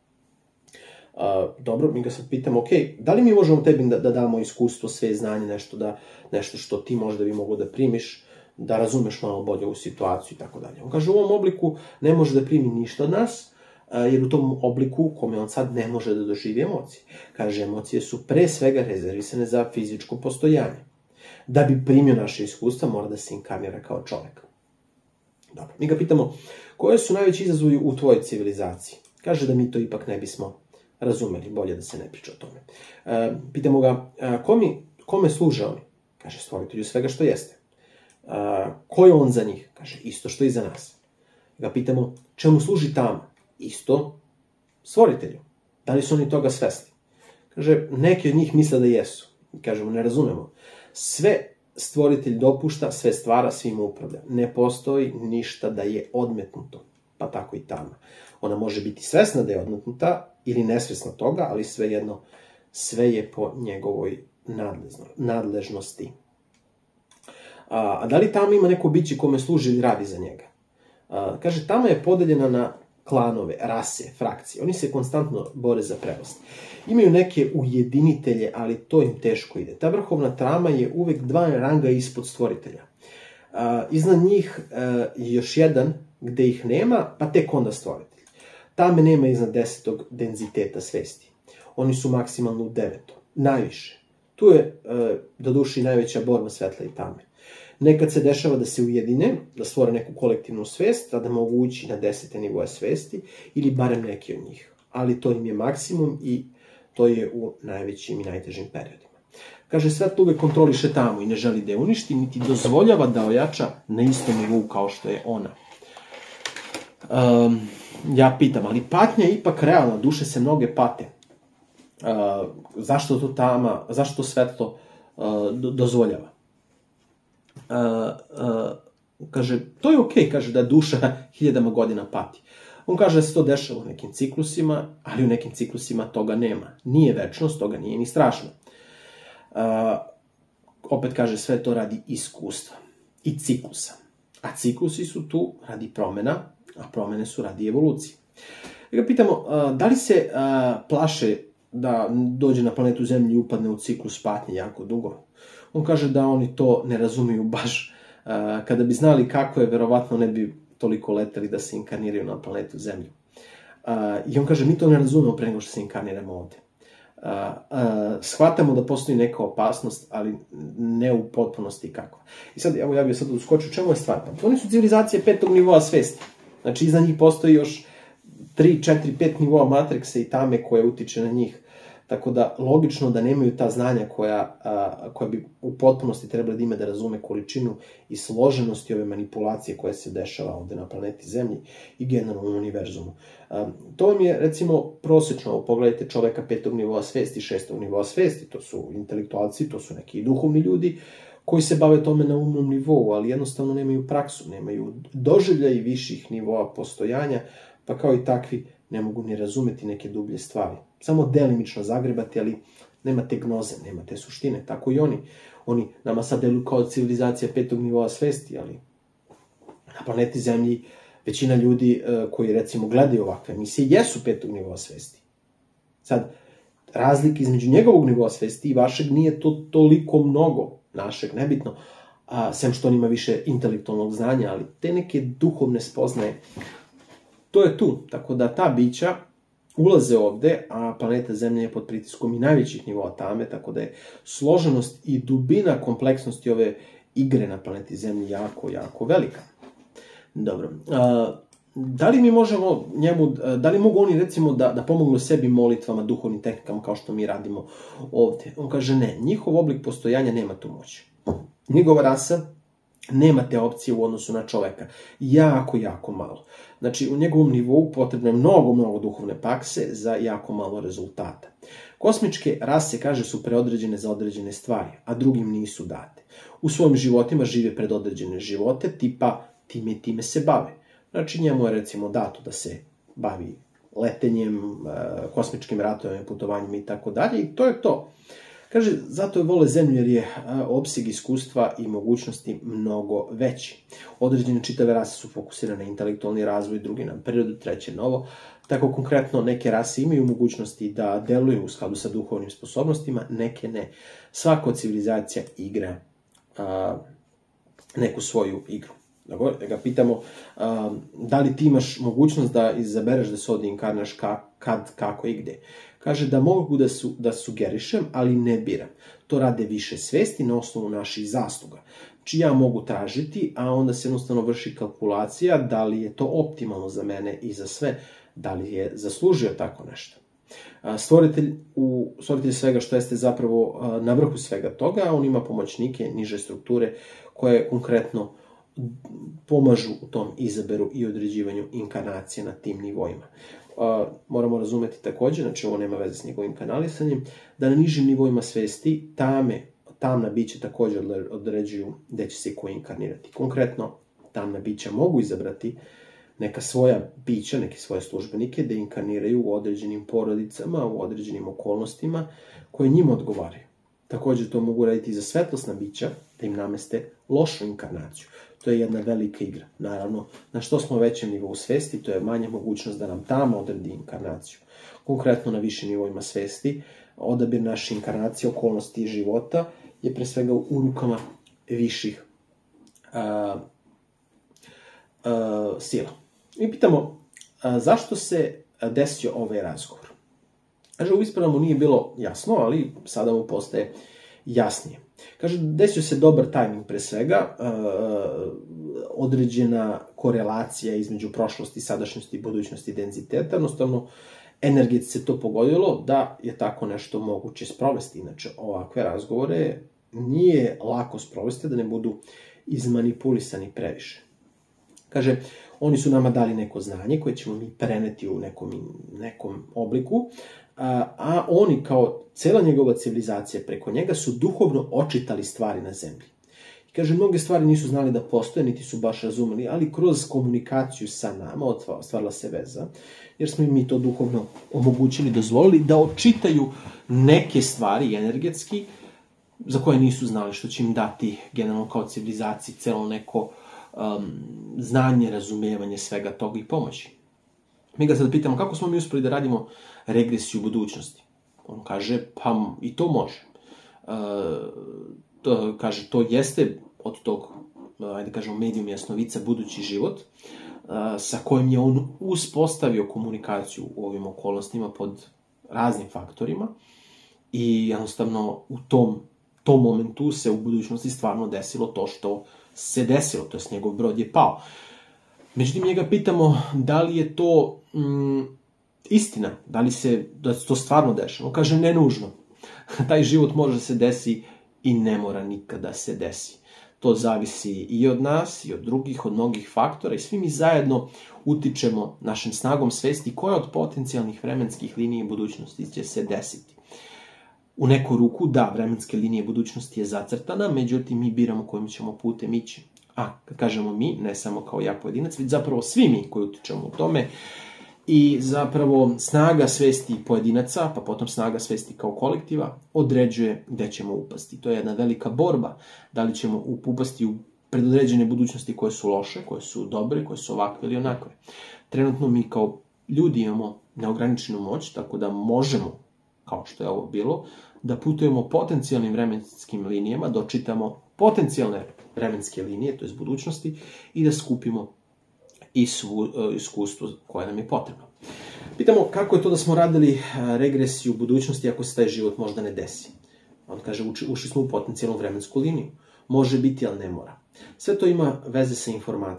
A, dobro, mi ga sad pitamo, ok, da li mi možemo tebi da, da damo iskustvo, sve znanje, nešto, da, nešto što ti možda bi mogo da primiš, da razumeš malo bolje ovu situaciju i tako dalje. On kaže, u ovom obliku ne može da primi ništa od nas, jer u tom obliku u kome on sad ne može da doživi emocije. Kaže, emocije su pre svega rezervisane za fizičko postojanje. Da bi primio naše iskustva, mora da se inkarnira kao čovek. Dobro, mi ga pitamo, koje su najveći izazovi u tvojoj civilizaciji? Kaže da mi to ipak ne bismo razumeli, bolje da se ne priča o tome. E, pitamo ga, kome, kome služe oni? Kaže, stvoritelju svega što jeste. E, ko je on za njih? Kaže, isto što i za nas. Ga pitamo, čemu služi tama? Isto stvoritelju. Da li su oni toga svesni? Kaže, neki od njih misle da jesu. Kažemo, ne razumemo. Sve stvoritelj dopušta, sve stvara, svima upravlja. Ne postoji ništa da je odmetnuto. Pa tako i tama. Ona može biti svesna da je odmetnuta ili nesvesna toga, ali svejedno, sve je po njegovoj nadležnosti. A, a da li tama ima neko biće kome služi ili radi za njega? A, kaže, tama je podeljena na klanove, rase, frakcije. Oni se konstantno bore za prevlast. Imaju neke ujedinitelje, ali to im teško ide. Ta vrhovna tama je uvek dva ranga ispod stvoritelja. Uh, iznad njih uh, je još jedan gde ih nema, pa tek onda stvoritelj. Tame nema iznad desetog denziteta svesti. Oni su maksimalno u devetom. Najviše. Tu je, uh, do duši, najveća borba svetla i tame. Nekad se dešava da se ujedine, da stvore neku kolektivnu svest, a da mogu ući na desete nivoje svesti, ili barem neki od njih. Ali to im je maksimum i to je u najvećim i najtežim periodima. Kaže, svetlo uvek kontroliše tamu i ne želi da je uništi, niti dozvoljava da ojača na istom nivou kao što je ona. Um, ja pitam, ali patnja je ipak realna, duše se mnoge pate. Uh, zašto to tama, zašto to svetlo uh, dozvoljava? Uh, uh, kaže, to je okej, okay, kaže da duša hiljadama godina pati. On kaže da se to dešava u nekim ciklusima, ali u nekim ciklusima toga nema. Nije večnost, toga nije ni strašno. Uh, opet kaže, sve to radi iskustva i ciklusa. A ciklusi su tu radi promena, a promene su radi evolucije. I ga pitamo, uh, da li se uh, plaše da dođe na planetu Zemlju i upadne u ciklus patnje jako dugo? On kaže da oni to ne razumiju baš. Uh, kada bi znali kako je, verovatno ne bi toliko leteli da se inkarniraju na planetu Zemlju. Uh, I on kaže, mi to ne razumemo pre nego što se inkarniramo ovde. Uh, uh, shvatamo da postoji neka opasnost, ali ne u potpunosti kakva. I sad, evo ja bih sad uskočio, čemu je stvar? Pa oni su civilizacije petog nivoa svesti. Znači, iza njih postoji još tri, četiri, pet nivoa matriksa i tame koje utiče na njih. Tako da, logično da nemaju ta znanja koja, a, koja bi u potpunosti trebala da ima da razume količinu i složenosti ove manipulacije koja se dešava ovde na planeti Zemlji i generalno u univerzumu. A, to vam je, recimo, prosečno, pogledajte čoveka petog nivoa svesti, šestog nivoa svesti, to su intelektualci, to su neki duhovni ljudi koji se bave tome na umnom nivou, ali jednostavno nemaju praksu, nemaju doživljaj viših nivoa postojanja, pa kao i takvi ne mogu ni razumeti neke dublje stvari. Samo delimično zagrebati, ali nema te gnoze, nema te suštine. Tako i oni. Oni nama sad deluju kao civilizacija petog nivoa svesti, ali na planeti Zemlji većina ljudi koji, recimo, gledaju ovakve emisije jesu petog nivoa svesti. Sad, razlika između njegovog nivoa svesti i vašeg nije to toliko mnogo, našeg, nebitno, a, sem što on ima više intelektualnog znanja, ali te neke duhovne spoznaje, to je tu. Tako da ta bića ulaze ovde, a planeta Zemlja je pod pritiskom i najvećih nivoa tame, tako da je složenost i dubina kompleksnosti ove igre na planeti Zemlji jako, jako velika. Dobro. A, da li mi možemo njemu, da li mogu oni recimo da, da pomognu sebi molitvama, duhovnim tehnikama kao što mi radimo ovdje? On kaže ne, njihov oblik postojanja nema tu moć. Njegova rasa nema te opcije u odnosu na čoveka. Jako, jako malo. Znači, u njegovom nivou potrebno je mnogo, mnogo duhovne prakse za jako malo rezultata. Kosmičke rase, kaže, su preodređene za određene stvari, a drugim nisu date. U svojim životima žive predodređene živote, tipa time i time se bave. Znači, njemu je recimo dato da se bavi letenjem, kosmičkim ratovima, putovanjima i tako dalje, i to je to. Kaže, zato je vole zemlju jer je opseg iskustva i mogućnosti mnogo veći. Određene čitave rase su fokusirane na intelektualni razvoj, drugi na prirodu, treće na ovo. Tako konkretno neke rase imaju mogućnosti da deluju u skladu sa duhovnim sposobnostima, neke ne. Svaka od civilizacija igra a, neku svoju igru. Da ga pitamo a, da li ti imaš mogućnost da izabereš da se ovdje inkarnaš ka, kad, kako i gde. Kaže da mogu da, su, da sugerišem, ali ne biram. To rade više svesti na osnovu naših zasluga. Znači ja mogu tražiti, a onda se jednostavno vrši kalkulacija da li je to optimalno za mene i za sve, da li je zaslužio tako nešto. Stvoritelj, u, stvoritelj svega što jeste zapravo na vrhu svega toga, on ima pomoćnike niže strukture koje konkretno pomažu u tom izaberu i određivanju inkarnacije na tim nivoima. Uh, moramo razumeti također, znači ovo nema veze s njegovim kanalisanjem, da na nižim nivoima svesti tame, tamna bića također određuju gde će se ko inkarnirati. Konkretno, tamna bića mogu izabrati neka svoja bića, neke svoje službenike da inkarniraju u određenim porodicama, u određenim okolnostima koje njima odgovaraju. Također to mogu raditi i za svetlosna bića, da im nameste lošu inkarnaciju. To je jedna velika igra. Naravno, na što smo većem nivou svesti, to je manja mogućnost da nam tamo odredi inkarnaciju. Konkretno na višim nivoima svesti, odabir naše inkarnacije, okolnosti života je pre svega u rukama viših a, a, sila. I pitamo, a, zašto se desio ovaj razgovor? Kaže, u ispravama mu nije bilo jasno, ali sada mu postaje jasnije. Kaže, desio se dobar tajming pre svega, određena korelacija između prošlosti, sadašnjosti, budućnosti, denziteta, jednostavno energetski se to pogodilo da je tako nešto moguće sprovesti. Inače, ovakve razgovore nije lako sprovesti da ne budu izmanipulisani previše. Kaže, oni su nama dali neko znanje koje ćemo mi preneti u nekom, nekom obliku, a, a oni kao cela njegova civilizacija preko njega su duhovno očitali stvari na zemlji. I kaže, mnoge stvari nisu znali da postoje, niti su baš razumeli, ali kroz komunikaciju sa nama ostvarila se veza, jer smo im mi to duhovno omogućili, dozvolili da očitaju neke stvari energetski za koje nisu znali, što će im dati generalno kao civilizaciji celo neko um, znanje, razumijevanje svega toga i pomoći. Mi ga sad pitamo kako smo mi uspeli da radimo regresiju u budućnosti. On kaže, pa i to može. E, to, kaže, to jeste od tog, ajde kažemo, medijum jasnovica budući život, a, sa kojim je on uspostavio komunikaciju u ovim okolnostima pod raznim faktorima i jednostavno u tom, tom momentu se u budućnosti stvarno desilo to što se desilo, to je njegov brod je pao. Međutim, njega pitamo da li je to mm, istina, da li se, da se to stvarno dešava. On kaže, ne nužno. Taj život može se desi i ne mora nikada se desi. To zavisi i od nas, i od drugih, od mnogih faktora i svi mi zajedno utičemo našim snagom svesti koja od potencijalnih vremenskih linija budućnosti će se desiti. U neku ruku, da, vremenske linije budućnosti je zacrtana, međutim mi biramo kojim ćemo putem ići. A, kad kažemo mi, ne samo kao ja pojedinac, već zapravo svi mi koji utičemo u tome i zapravo snaga svesti pojedinaca, pa potom snaga svesti kao kolektiva, određuje gde ćemo upasti. To je jedna velika borba, da li ćemo upasti u predodređene budućnosti koje su loše, koje su dobre, koje su ovakve ili onakve. Trenutno mi kao ljudi imamo neograničenu moć, tako da možemo, kao što je ovo bilo, da putujemo potencijalnim vremenskim linijama, da očitamo potencijalne vremenske linije, to je budućnosti, i da skupimo i svu iskustvo koje nam je potrebno. Pitamo kako je to da smo radili regresiju u budućnosti ako se taj život možda ne desi. On kaže, ušli smo u potencijalnu vremensku liniju. Može biti, ali ne mora. Sve to ima veze sa informacijama.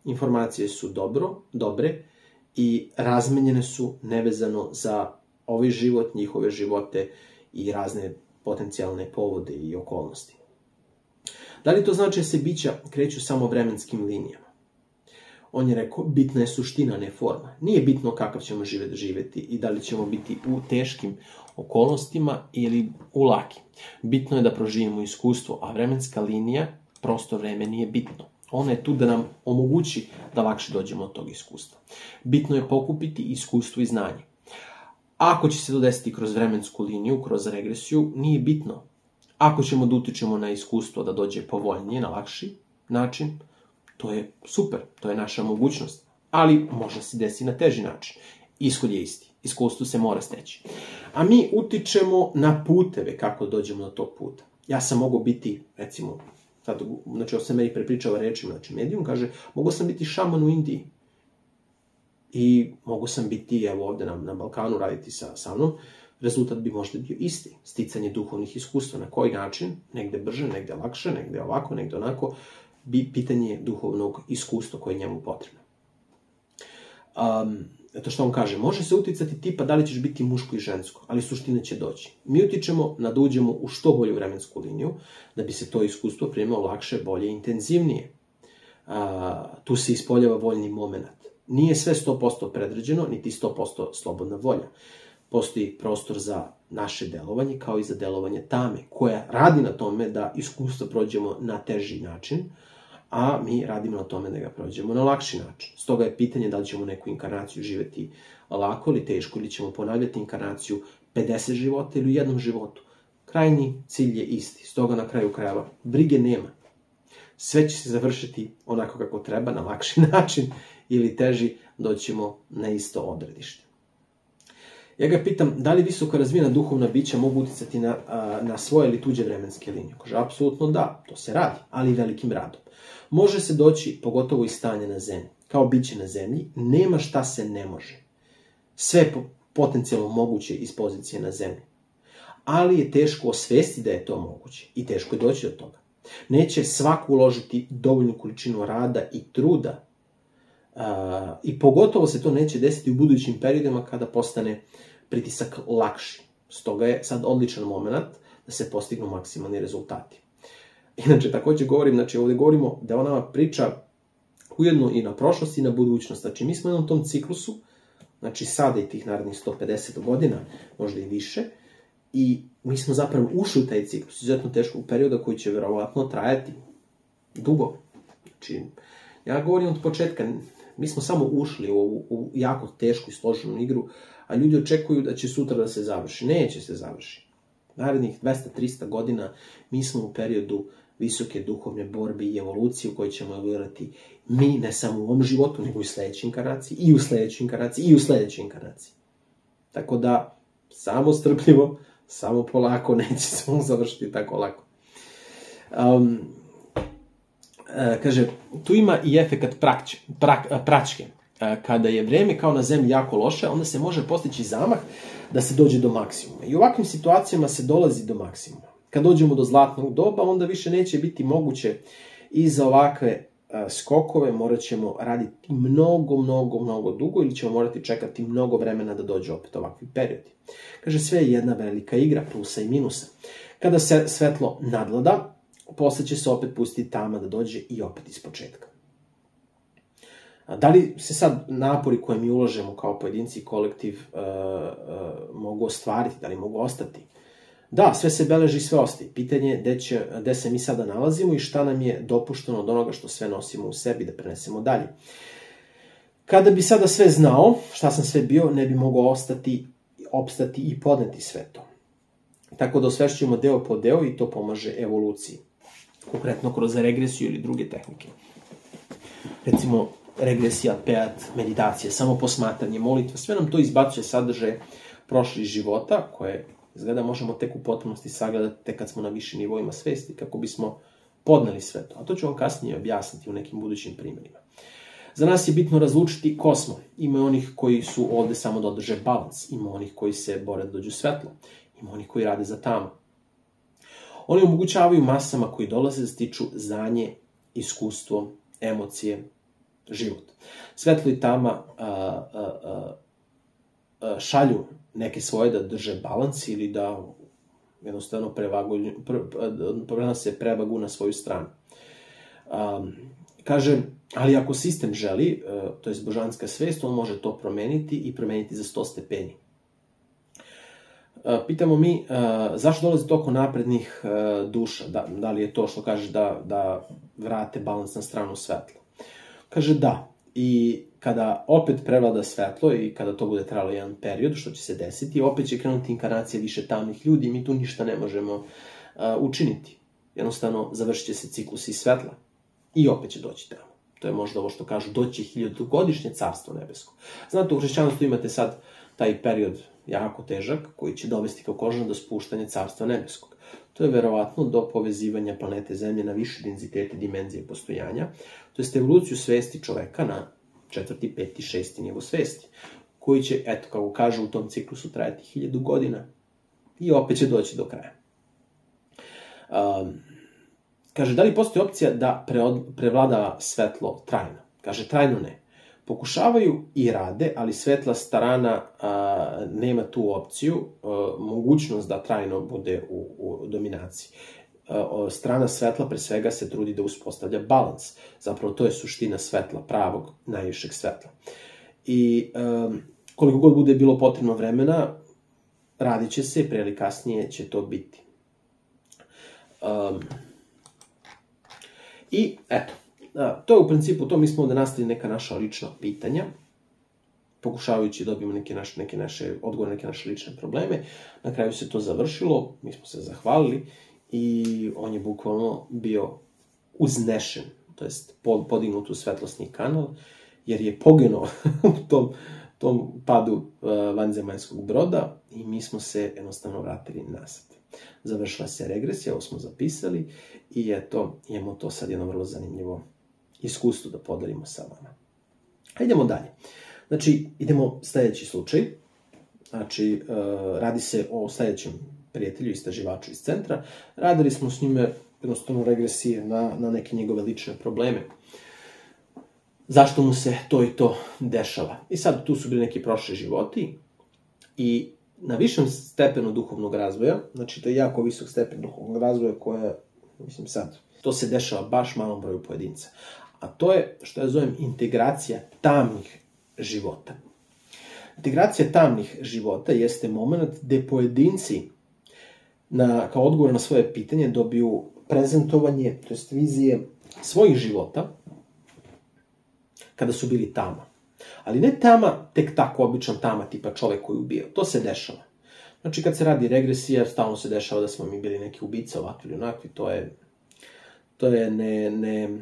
informacije su dobro, dobre i razmenjene su nevezano za ovaj život, njihove živote i razne potencijalne povode i okolnosti. Da li to znači da se bića kreću samo vremenskim linijama? On je rekao, bitna je suština, ne forma. Nije bitno kakav ćemo život živeti i da li ćemo biti u teškim okolnostima ili u lakim. Bitno je da proživimo iskustvo, a vremenska linija, prostor, vreme nije bitno. Ona je tu da nam omogući da lakše dođemo do tog iskustva. Bitno je pokupiti iskustvo i znanje. Ako će se to desiti kroz vremensku liniju, kroz regresiju, nije bitno. Ako ćemo da utičemo na iskustvo da dođe povoljnije, na lakši način, to je super, to je naša mogućnost. Ali može se desiti na teži način. Ishod je isti. Iskustvo se mora steći. A mi utičemo na puteve kako dođemo do tog puta. Ja sam mogao biti, recimo, sad, znači, ovo sam meni prepričava rečima, znači, medijum kaže, mogao sam biti šaman u Indiji. I mogao sam biti, evo ovde na, na Balkanu, raditi sa, sa mnom, rezultat bi možda bio isti. Sticanje duhovnih iskustva. Na koji način? Negde brže, negde lakše, negde ovako, negde onako. Bi pitanje duhovnog iskustva koje je njemu potrebno. Um, eto što on kaže, može se uticati tipa da li ćeš biti muško i žensko, ali suština će doći. Mi utičemo na da uđemo u što bolju vremensku liniju, da bi se to iskustvo primilo lakše, bolje i intenzivnije. Uh, tu se ispoljava voljni moment. Nije sve sto posto predređeno, niti sto posto slobodna volja. Postoji prostor za naše delovanje, kao i za delovanje tame, koja radi na tome da iskustvo prođemo na teži način, a mi radimo na tome da ga prođemo na lakši način. Stoga je pitanje da li ćemo neku inkarnaciju živeti lako ili teško, ili ćemo ponavljati inkarnaciju pedeset života ili u jednom životu. Krajnji cilj je isti. Stoga na kraju krajeva brige nema. Sve će se završiti onako kako treba, na lakši način, ili teži, doćemo na isto odredište. Ja ga pitam, da li visoko razvijena duhovna bića mogu uticati na, na svoje ili tuđe vremenske linije? Kaže, apsolutno da, to se radi, ali velikim radom. Može se doći, pogotovo iz stanja na zemlji. Kao biće na zemlji, nema šta se ne može. Sve je potencijalno moguće iz pozicije na zemlji. Ali je teško osvesti da je to moguće i teško je doći do toga. Neće svako uložiti dovoljnu količinu rada i truda Uh, i pogotovo se to neće desiti u budućim periodima kada postane pritisak lakši. Stoga je sad odličan moment da se postignu maksimalni rezultati. Inače, takođe govorim, znači ovde govorimo da ona priča ujedno i na prošlost i na budućnost. Znači, mi smo u jednom tom ciklusu, znači sada i tih narednih sto pedeset godina, možda i više, i mi smo zapravo ušli u taj ciklus, izuzetno teškog perioda koji će verovatno trajati dugo. Znači, ja govorim od početka, mi smo samo ušli u, u jako tešku i složenu igru, a ljudi očekuju da će sutra da se završi. Neće se završi. Narednih dvesta do trista godina mi smo u periodu visoke duhovne borbe i evolucije u kojoj ćemo evoluirati mi ne samo u ovom životu, nego i u sledećoj inkarnaciji, i u sledećoj inkarnaciji, i u sledećoj inkarnaciji. Tako da, samo strpljivo, samo polako, neće se on završiti tako lako. Um, Kaže, tu ima i efekat prakć, prak, praćke. Kada je vreme kao na zemlji jako loše, onda se može postići zamah da se dođe do maksimuma. I u ovakvim situacijama se dolazi do maksimuma. Kad dođemo do zlatnog doba, onda više neće biti moguće i za ovakve skokove morat ćemo raditi mnogo, mnogo, mnogo dugo ili ćemo morati čekati mnogo vremena da dođe opet ovakvi periodi. Kaže, sve je jedna velika igra, plusa i minusa. Kada se svetlo nadvlada, posle će se opet pustiti tama da dođe i opet iz početka. Da li se sad napori koje mi ulažemo kao pojedinci i kolektiv uh, uh, mogu ostvariti, da li mogu ostati? Da, sve se beleži i sve ostaje. Pitanje je gde, će, gde se mi sada nalazimo i šta nam je dopušteno od onoga što sve nosimo u sebi da prenesemo dalje. Kada bi sada sve znao, šta sam sve bio, ne bi mogao ostati, opstati i podneti sve to. Tako da osvešćujemo deo po deo i to pomaže evoluciji. Konkretno kroz regresiju ili druge tehnike. Recimo, regresija, pejat, meditacija, samo posmatranje, molitva, sve nam to izbacuje sadržaje prošlih života, koje izgleda možemo tek u potpunosti sagledati tek kad smo na višim nivoima svesti, kako bismo podneli sve to. A to ću vam kasnije objasniti u nekim budućim primjerima. Za nas je bitno razlučiti ko smo. Ima onih koji su ovde samo da održe balans, ima onih koji se bore da dođu svetlo, ima onih koji rade za tamo. Oni omogućavaju masama koji dolaze da stiču znanje, iskustvo, emocije, život. Svetlo i tama a, a, a, a, šalju neke svoje da drže balans ili da jednostavno prevaguju, pre, prenose prevagu na svoju stranu. Um, kaže, ali ako sistem želi, uh, to je božanska svest, on može to promeniti i promeniti za sto stepeni. Uh, pitamo mi, uh, zašto dolazi toliko naprednih uh, duša? Da, da li je to što kaže da, da vrate balans na stranu svetla? Kaže da, i kada opet prevlada svetlo i kada to bude trajalo jedan period, što će se desiti, opet će krenuti inkarnacija više tamnih ljudi i mi tu ništa ne možemo uh, učiniti. Jednostavno, završit će se ciklus iz svetla i opet će doći tamo. To je možda ovo što kažu, doći hiljadugodišnje carstvo nebesko. Znate, u hrišćanstvu imate sad taj period jako težak, koji će dovesti kao kožan do spuštanja carstva nebeskog. To je verovatno do povezivanja planete Zemlje na više denzitete, dimenzije postojanja, to jest evoluciju svesti čoveka na četvrti, peti, šesti nivo svesti, koji će, eto, kako kažu, u tom ciklusu trajati hiljadu godina i opet će doći do kraja. Um, kaže, da li postoji opcija da preod, prevlada svetlo trajno? Kaže, trajno ne. Pokušavaju i rade, ali svetla strana a, nema tu opciju, a, mogućnost da trajno bude u, u dominaciji. A, strana svetla pre svega se trudi da uspostavlja balans. Zapravo to je suština svetla, pravog, najvišeg svetla. I a, koliko god bude bilo potrebno vremena, radit će se, pre ili kasnije će to biti. Um, I eto, a, to je u principu to, mi smo ovde nastavili neka naša lična pitanja, pokušavajući da dobijemo neke naše, neke naše odgovore, neke naše lične probleme. Na kraju se to završilo, mi smo se zahvalili i on je bukvalno bio uznešen, to jest podignut u svetlosni kanal, jer je poginuo u tom, tom padu uh, vanzemaljskog broda i mi smo se jednostavno vratili nazad. Završila se regresija, ovo smo zapisali i eto, imamo to sad jedno vrlo zanimljivo iskustvo da podelimo sa vama. Idemo dalje. Znači, idemo sledeći slučaj. Znači, uh, radi se o sledećem prijatelju, istraživaču iz centra. Radili smo s njime jednostavno regresije na, na neke njegove lične probleme. Zašto mu se to i to dešava? I sad, tu su bili neki prošli životi i na višem stepenu duhovnog razvoja, znači to je jako visok stepen duhovnog razvoja koja, mislim sad, to se dešava baš malom broju pojedinca. A to je, što ja zovem, integracija tamnih života. Integracija tamnih života jeste moment gde pojedinci na, kao odgovor na svoje pitanje dobiju prezentovanje, to jest vizije svojih života kada su bili tama. Ali ne tama, tek tako običan tama, tipa čovek koji ubija. To se dešava. Znači, kad se radi regresija, stalno se dešava da smo mi bili neki ubica, ovakvi ili onakvi, to je, to je ne, ne,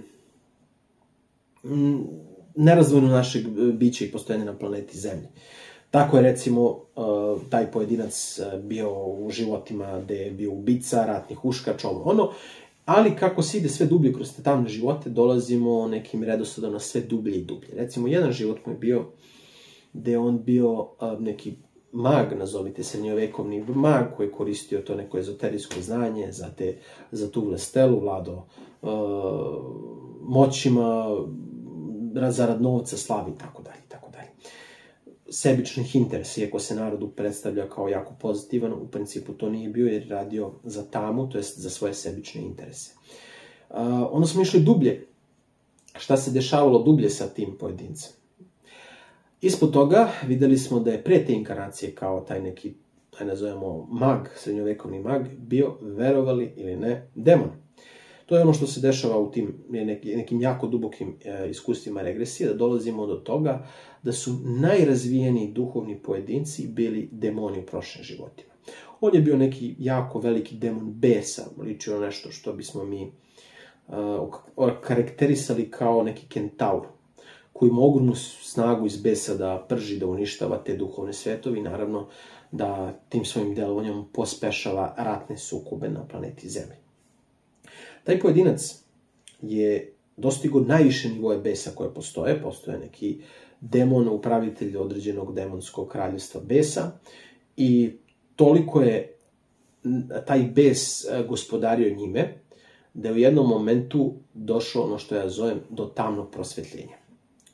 nerazvojno našeg bića i postojanja na planeti Zemlji. Tako je, recimo, taj pojedinac bio u životima gde je bio ubica, ratni huškač, ovo ono, ali kako se ide sve dublje kroz te tamne živote, dolazimo nekim redosledom na sve dublje i dublje. Recimo, jedan život mu je bio gde on bio neki mag, nazovite srednjovekovni mag, koji je koristio to neko ezoterijsko znanje za, te, za tu vlastelu, vladao uh, moćima, zarad novca, slavi i tako dalje, tako dalje. Sebičnih interesa, iako se narodu predstavlja kao jako pozitivan, u principu to nije bio jer je radio za tamu, to jest za svoje sebične interese. Uh, onda smo išli dublje. Šta se dešavalo dublje sa tim pojedincem? Ispod toga videli smo da je pre te inkarnacije kao taj neki, taj nazovemo mag, srednjovekovni mag, bio, verovali ili ne, demon. To je ono što se dešava u tim nekim jako dubokim iskustvima regresije, da dolazimo do toga da su najrazvijeniji duhovni pojedinci bili demoni u prošlim životima. On je bio neki jako veliki demon besa, ličio nešto što bismo mi uh, karakterisali kao neki kentaur, koji mogu mu snagu iz besa da prži, da uništava te duhovne svetovi, naravno da tim svojim delovanjem pospešava ratne sukobe na planeti Zemlji. Taj pojedinac je dostigo najviše nivoje besa koje postoje, postoje neki demon, upravitelj određenog demonskog kraljevstva besa i toliko je taj bes gospodario njime, da je u jednom momentu došlo ono što ja zovem do tamnog prosvetljenja.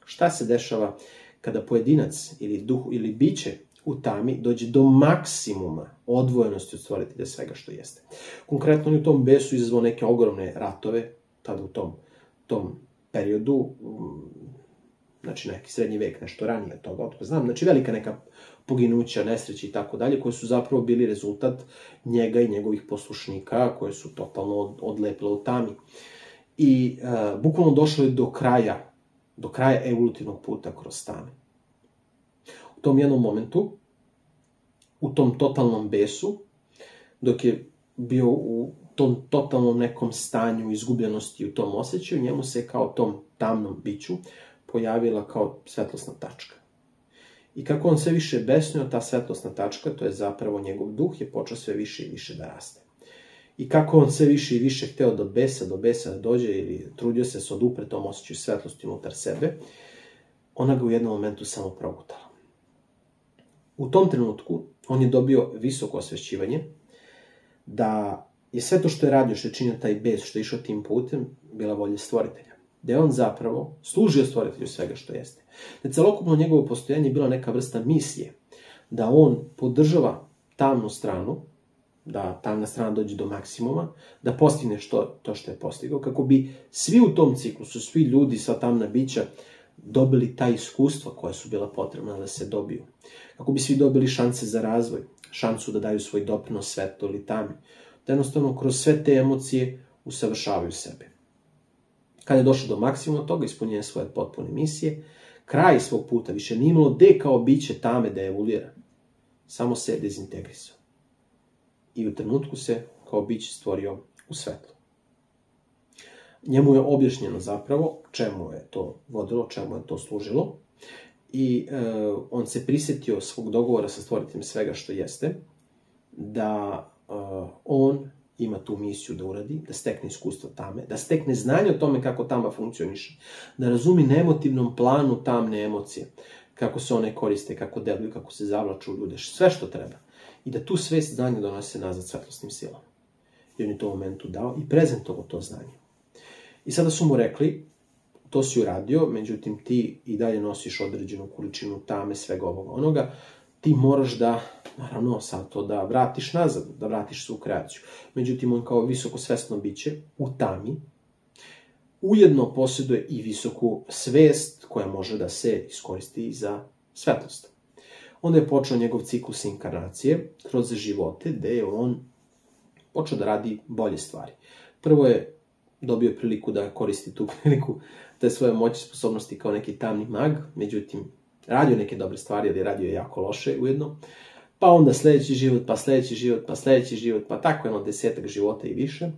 Šta se dešava kada pojedinac ili duh ili biće u tami dođe do maksimuma odvojenosti od stvoritelja svega što jeste. Konkretno on je u tom besu izazvao neke ogromne ratove, tada u tom, tom periodu, znači neki srednji vek, nešto ranije od toga, otko znam, znači velika neka poginuća, nesreći i tako dalje, koji su zapravo bili rezultat njega i njegovih poslušnika, koje su totalno odlepile u tami. I uh, bukvalno došlo je do kraja, do kraja evolutivnog puta kroz tame. U tom jednom momentu, u tom totalnom besu, dok je bio u tom totalnom nekom stanju izgubljenosti u tom osjećaju, njemu se kao tom tamnom biću pojavila kao svetlosna tačka. I kako on sve više besnio, ta svetlosna tačka, to je zapravo njegov duh, je počeo sve više i više da raste. I kako on sve više i više hteo do besa, do besa da dođe ili trudio se se odupre tom osjećaju svetlosti unutar sebe, ona ga u jednom momentu samo progutala. U tom trenutku on je dobio visoko osvešćivanje da je sve to što je radio, što je činio taj bes, što je išao tim putem, bila volja stvoritelja. Da je on zapravo služio stvoritelju svega što jeste. Da je celokupno njegovo postojanje bila neka vrsta misije, da on podržava tamnu stranu, da tamna strana dođe do maksimuma, da postigne što, to što je postigao, kako bi svi u tom ciklusu, svi ljudi, sva tamna bića, dobili ta iskustva koja su bila potrebna da se dobiju. Kako bi svi dobili šanse za razvoj, šansu da daju svoj doprinos svetlu ili tami. Da jednostavno kroz sve te emocije usavršavaju sebe. Kada je došlo do maksimuma toga, ispunjenja svoje potpune misije, kraj svog puta više nije imalo gde kao biće tame da evoluira. Samo se dezintegrisao. I u trenutku se kao biće stvorio u svetlu. Njemu je objašnjeno zapravo čemu je to vodilo, čemu je to služilo. I e, on se prisjetio svog dogovora sa stvoriteljem svega što jeste, da e, on ima tu misiju da uradi, da stekne iskustvo tame, da stekne znanje o tome kako tama funkcioniše, da razumi na emotivnom planu tamne emocije, kako se one koriste, kako deluju, kako se zavlaču u ljude, sve što treba. I da tu svest znanja donose nazad svetlosnim silama. I on je u tom momentu dao i prezentovao to znanje. I sada su mu rekli, to si uradio, međutim ti i dalje nosiš određenu količinu tame, svega ovoga onoga, ti moraš da, naravno, sad to da vratiš nazad, da vratiš svu kreaciju. Međutim, on kao visoko svesno biće u tami, ujedno posjeduje i visoku svest koja može da se iskoristi za svetlost. Onda je počeo njegov ciklus inkarnacije kroz živote, gde je on počeo da radi bolje stvari. Prvo je dobio priliku da koristi tu priliku, te svoje moći, sposobnosti kao neki tamni mag, međutim, radio neke dobre stvari, ali radio je jako loše ujedno. Pa onda sledeći život, pa sledeći život, pa sledeći život, pa tako jedno desetak života i više.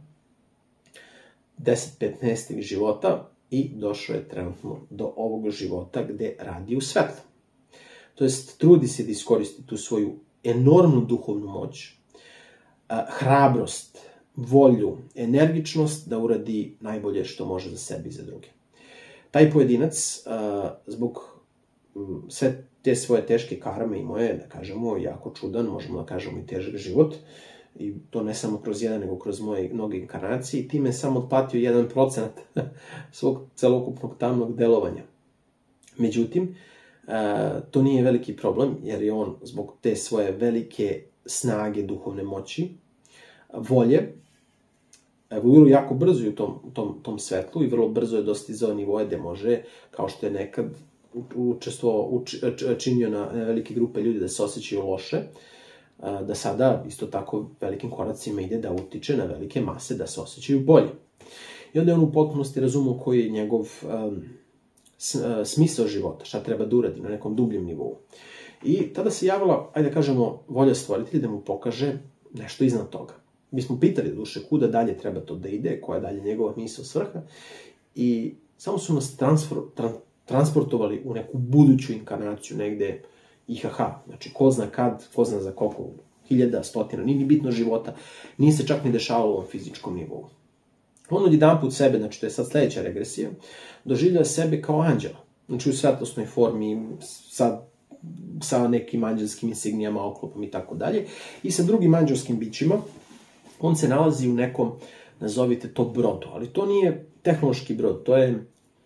deset petnaest života i došao je trenutno do ovog života gde radi u svetlu. To jest, trudi se da iskoristi tu svoju enormnu duhovnu moć, hrabrost, volju, energičnost da uradi najbolje što može za sebe i za druge. Taj pojedinac, zbog sve te svoje teške karme imao je, da kažemo, jako čudan, možemo da kažemo i težak život, i to ne samo kroz jedan, nego kroz moje mnoge inkarnacije, i time je samo otplatio jedan procenat svog celokupnog tamnog delovanja. Međutim, to nije veliki problem, jer je on zbog te svoje velike snage duhovne moći, volje, evoluirao jako brzo u tom, tom, tom svetlu i vrlo brzo je dostizao nivoje gde može, kao što je nekad učestvovao, uč, činio na velike grupe ljudi da se osjećaju loše, da sada isto tako velikim koracima ide da utiče na velike mase da se osjećaju bolje. I onda je on u potpunosti razumio koji je njegov um, smisao života, šta treba da uradi na nekom dubljem nivou. I tada se javila, ajde da kažemo, volja stvoritelja da mu pokaže nešto iznad toga. Mi smo pitali duše kuda dalje treba to da ide, koja je dalje njegova misao svrha, i samo su nas transfer, tran, transportovali u neku buduću inkarnaciju negde I H H, znači ko zna kad, ko zna za koliko hiljada, stotina, nije ni bitno života, nije se čak ni dešavalo u ovom fizičkom nivou. On od jedan put sebe, znači to je sad sledeća regresija, doživlja sebe kao anđela, znači u svetlosnoj formi, sa, sa nekim anđelskim insignijama, oklopom i tako dalje, i sa drugim anđelskim bićima. On se nalazi u nekom, nazovite to, brodu, ali to nije tehnološki brod, to je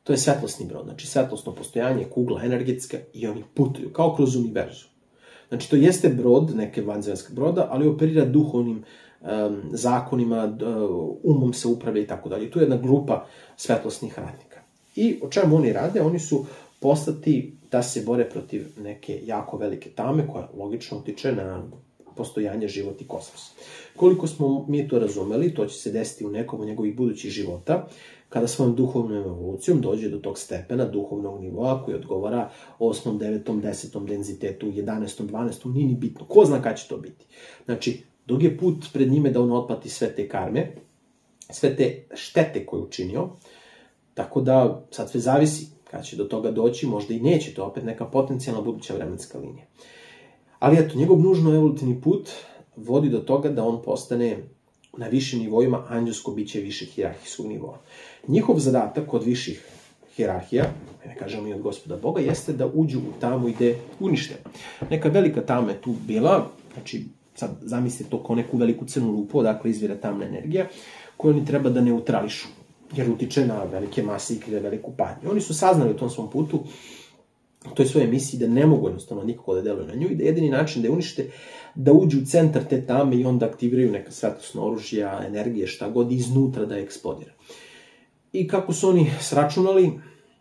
To je svetlosni brod, znači svetlosno postojanje, kugla energetska i oni putuju kao kroz univerzum. Znači to jeste brod, neke vanzemaljskog broda, ali operira duhovnim um, zakonima, umom se upravlja i tako dalje. Tu je jedna grupa svetlosnih radnika. I o čemu oni rade? Oni su poslati da se bore protiv neke jako velike tame koja logično utiče na postojanje, život i kosmos. Koliko smo mi to razumeli, to će se desiti u nekom od njegovih budućih života, kada svojom duhovnom evolucijom dođe do tog stepena duhovnog nivoa koji odgovara osmom, devetom, desetom denzitetu, jedanaestom, dvanaestom, nije ni bitno. Ko zna kada će to biti? Znači, dug je put pred njime da on otplati sve te karme, sve te štete koje je učinio, tako da sad sve zavisi kada će do toga doći, možda i neće, to opet neka potencijalna buduća vremenska linija. Ali eto, njegov nužno evolutivni put vodi do toga da on postane na višim nivoima anđelsko biće višeg hijerarhijskog nivoa. Njihov zadatak kod viših hijerarhija, ne kažemo i od Gospoda Boga, jeste da uđu u tamu i da unište. Neka velika tama je tu bila, znači sad zamislite to kao neku veliku crnu lupu, odakle izvira tamna energija, koju oni treba da neutrališu, jer utiče na velike mase i krije veliku patnju. Oni su saznali u tom svom putu, u toj svojoj misiji, da ne mogu jednostavno nikako da deluju na nju i da jedini način da je unište, da uđu u centar te tame i onda aktiviraju neka svetlosna oružja, energije, šta god, iznutra da eksplodira. I kako su oni sračunali,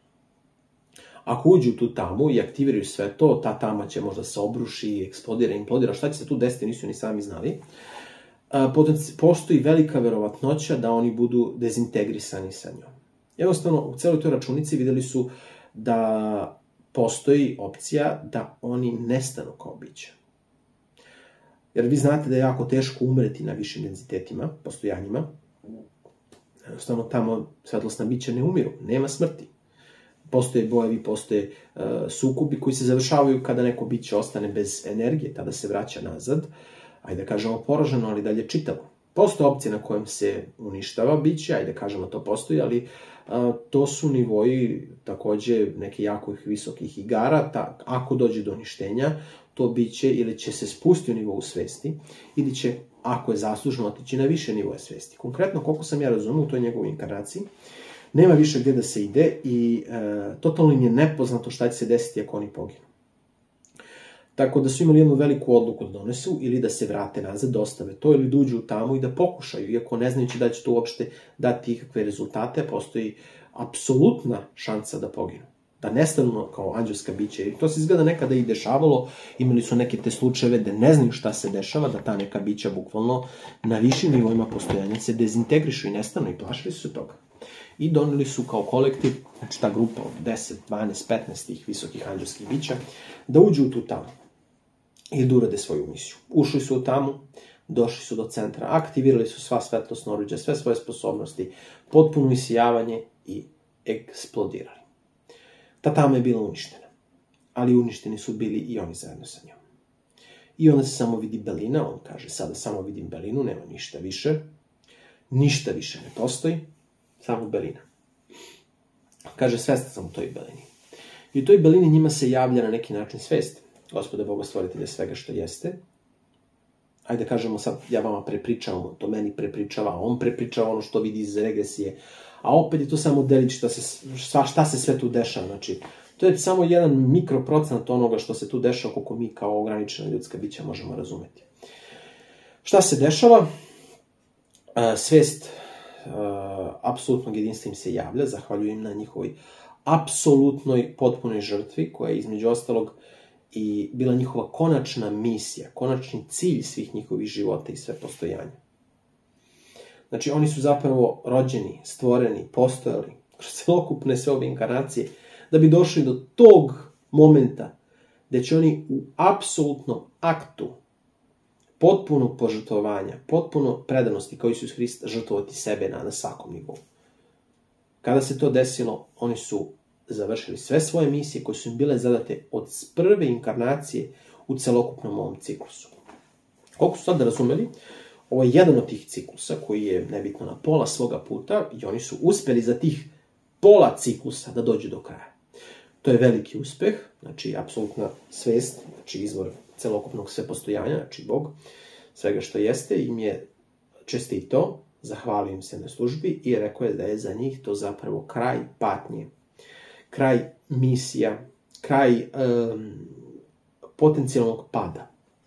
ako uđu u tu tamu i aktiviraju sve to, ta tama će možda se obruši, eksplodira, implodira, šta će se tu desiti, nisu ni sami znali. Postoji velika verovatnoća da oni budu dezintegrisani sa njom. Jednostavno, u celoj toj računici videli su da postoji opcija da oni nestanu kao bića. Jer vi znate da je jako teško umreti na višim denzitetima, postojanjima. Jednostavno, tamo svetlosna bića ne umiru, nema smrti. Postoje bojevi, postoje uh, sukobi koji se završavaju kada neko biće ostane bez energije, tada se vraća nazad, ajde da kažemo poraženo, ali dalje čitavo. Postoje opcije na kojem se uništava biće, ajde da kažemo to postoji, ali a, to su nivoji takođe neke jako visokih igara, ta, ako dođe do uništenja, to biće ili će se spustiti u nivou svesti, ili će, ako je zaslužno, otići na više nivoje svesti. Konkretno, koliko sam ja razumio u toj njegovoj inkarnaciji, nema više gde da se ide i e, totalno im je nepoznato šta će se desiti ako oni poginu. Tako da su imali jednu veliku odluku da donesu ili da se vrate nazad, da ostave to ili da uđu u tamu i da pokušaju, iako ne znajući da će to uopšte dati ikakve rezultate, postoji apsolutna šansa da poginu. Da nestanu kao anđelska bića. I to se izgleda nekada i dešavalo, imali su neke te slučajeve da ne znaju šta se dešava, da ta neka bića bukvalno na višim nivoima postojanja se dezintegrišu i nestanu i plašili su se toga. I doneli su kao kolektiv, znači ta grupa od deset, dvanaest, petnaest tih visokih anđelskih bića, da uđu u tu tamu i da urade svoju misiju. Ušli su u tamu, došli su do centra, aktivirali su sva svetlosna oruđa, sve svoje sposobnosti, potpuno isijavanje i eksplodirali. Ta tama je bila uništena, ali uništeni su bili i oni zajedno sa njom. I onda se samo vidi belina, on kaže sada samo vidim belinu, nema ništa više, ništa više ne postoji, samo belina. Kaže, svestan sam u toj belini. I u toj belini njima se javlja na neki način svest Gospoda Boga stvoritelja svega što jeste. Ajde da kažemo sad, ja vama prepričavam, to meni prepričava, on prepričava ono što vidi iz regresije, a opet je to samo delić šta se, šta, šta se sve tu dešava. Znači, to je samo jedan mikroprocenat onoga što se tu dešava, koliko mi kao ograničena ljudska bića možemo razumeti. Šta se dešava? Svest apsolutnog jedinstva im se javlja, zahvaljujem na njihovoj apsolutnoj potpunoj žrtvi, koja je između ostalog i bila njihova konačna misija, konačni cilj svih njihovih života i sve postojanja. Znači, oni su zapravo rođeni, stvoreni, postojali kroz celokupne sve ove inkarnacije, da bi došli do tog momenta gde će oni u apsolutnom aktu potpunog požrtvovanja, potpuno predanosti kao Isus Hrist žrtvovati sebe na, na svakom nivou. Kada se to desilo, oni su završili sve svoje misije koje su im bile zadate od prve inkarnacije u celokupnom ovom ciklusu. Koliko su sad razumeli, ovo je jedan od tih ciklusa koji je nebitno na pola svoga puta i oni su uspeli za tih pola ciklusa da dođu do kraja. To je veliki uspeh, znači apsolutna svest, znači izvor celokupnog svepostojanja, znači Bog, svega što jeste, im je čestito, zahvalio im se na službi i rekao je da je za njih to zapravo kraj patnje. kraj misija, kraj um, potencijalnog pada.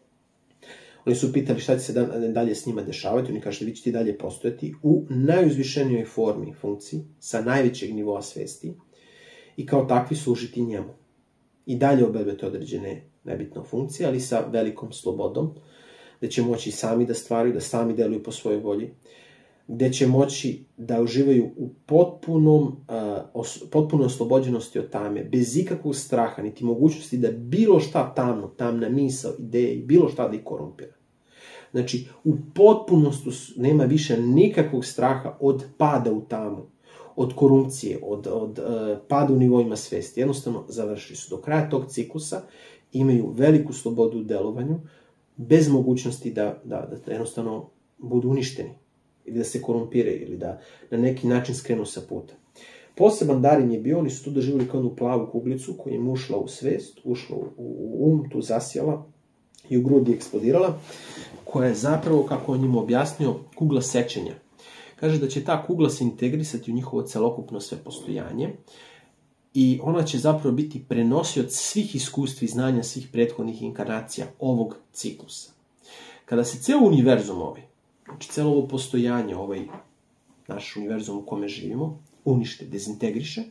Oni su pitali šta će se dalje s njima dešavati, oni kažu vi ćete dalje postojati u najuzvišenijoj formi, funkciji, sa najvećeg nivoa svesti i kao takvi služiti njemu. I dalje obavljati određene nebitne funkcije, ali sa velikom slobodom, gde će moći sami da stvaraju, da sami deluju po svojoj volji, gde će moći da uživaju u potpunom, uh, os, potpunoj oslobođenosti od tame, bez ikakvog straha, niti mogućnosti da bilo šta tamno, tamna misao, ideje, bilo šta da ih korumpira. Znači, u potpunosti nema više nikakvog straha od pada u tamu, od korupcije, od, od uh, pada u nivoima svesti. Jednostavno, završili su. Do kraja tog ciklusa imaju veliku slobodu u delovanju, bez mogućnosti da, da, da jednostavno budu uništeni, ili da se korumpiraju, ili da na neki način skrenu sa puta. Poseban dar im je bio, oni su tu doživjeli kao jednu plavu kuglicu koja im ušla u svest, ušla u, u um, tu zasjala i u grudi eksplodirala, koja je zapravo, kako on njima objasnio, kugla sećanja. Kaže da će ta kugla se integrisati u njihovo celokupno sve postojanje i ona će zapravo biti prenosioc svih iskustvi i znanja svih prethodnih inkarnacija ovog ciklusa. Kada se ceo univerzum ovaj, znači celo ovo postojanje, ovaj naš univerzum u kome živimo, unište, dezintegriše,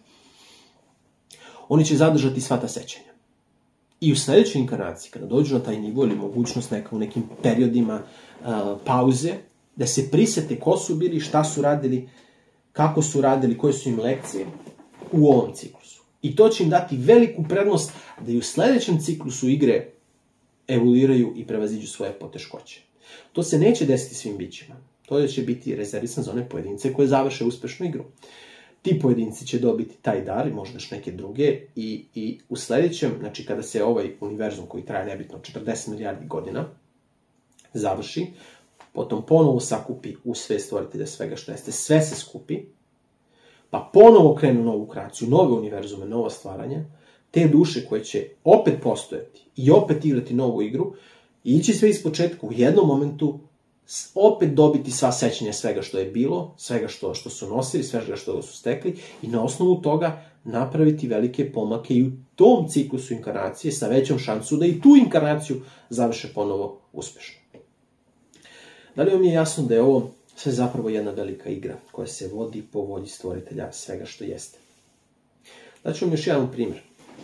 oni će zadržati sva ta sećanja. I u sledećoj inkarnaciji, kada dođu na taj nivo ili mogućnost neka u nekim periodima uh, pauze, da se prisete ko su bili, šta su radili, kako su radili, koje su im lekcije u ovom ciklusu. I to će im dati veliku prednost da i u sledećem ciklusu igre evoluiraju i prevaziđu svoje poteškoće. To se neće desiti svim bićima. To će biti rezervisan za one pojedince koje završe uspešnu igru. Ti pojedinci će dobiti taj dar i možda još neke druge i, i u sledećem, znači kada se ovaj univerzum koji traje nebitno četrdeset milijardi godina završi, potom ponovo sakupi u sve stvoritelja svega što jeste, sve se skupi, pa ponovo krenu novu kreaciju, nove univerzume, nova stvaranja, te duše koje će opet postojati i opet igrati novu igru i ići sve iz početka u jednom momentu opet dobiti sva sećanja svega što je bilo, svega što, što su nosili, svega što su stekli i na osnovu toga napraviti velike pomake i u tom ciklusu inkarnacije sa većom šansu da i tu inkarnaciju završe ponovo uspešno. Da li vam je jasno da je ovo sve zapravo jedna velika igra koja se vodi po volji stvoritelja svega što jeste? Daću vam još jedan primjer.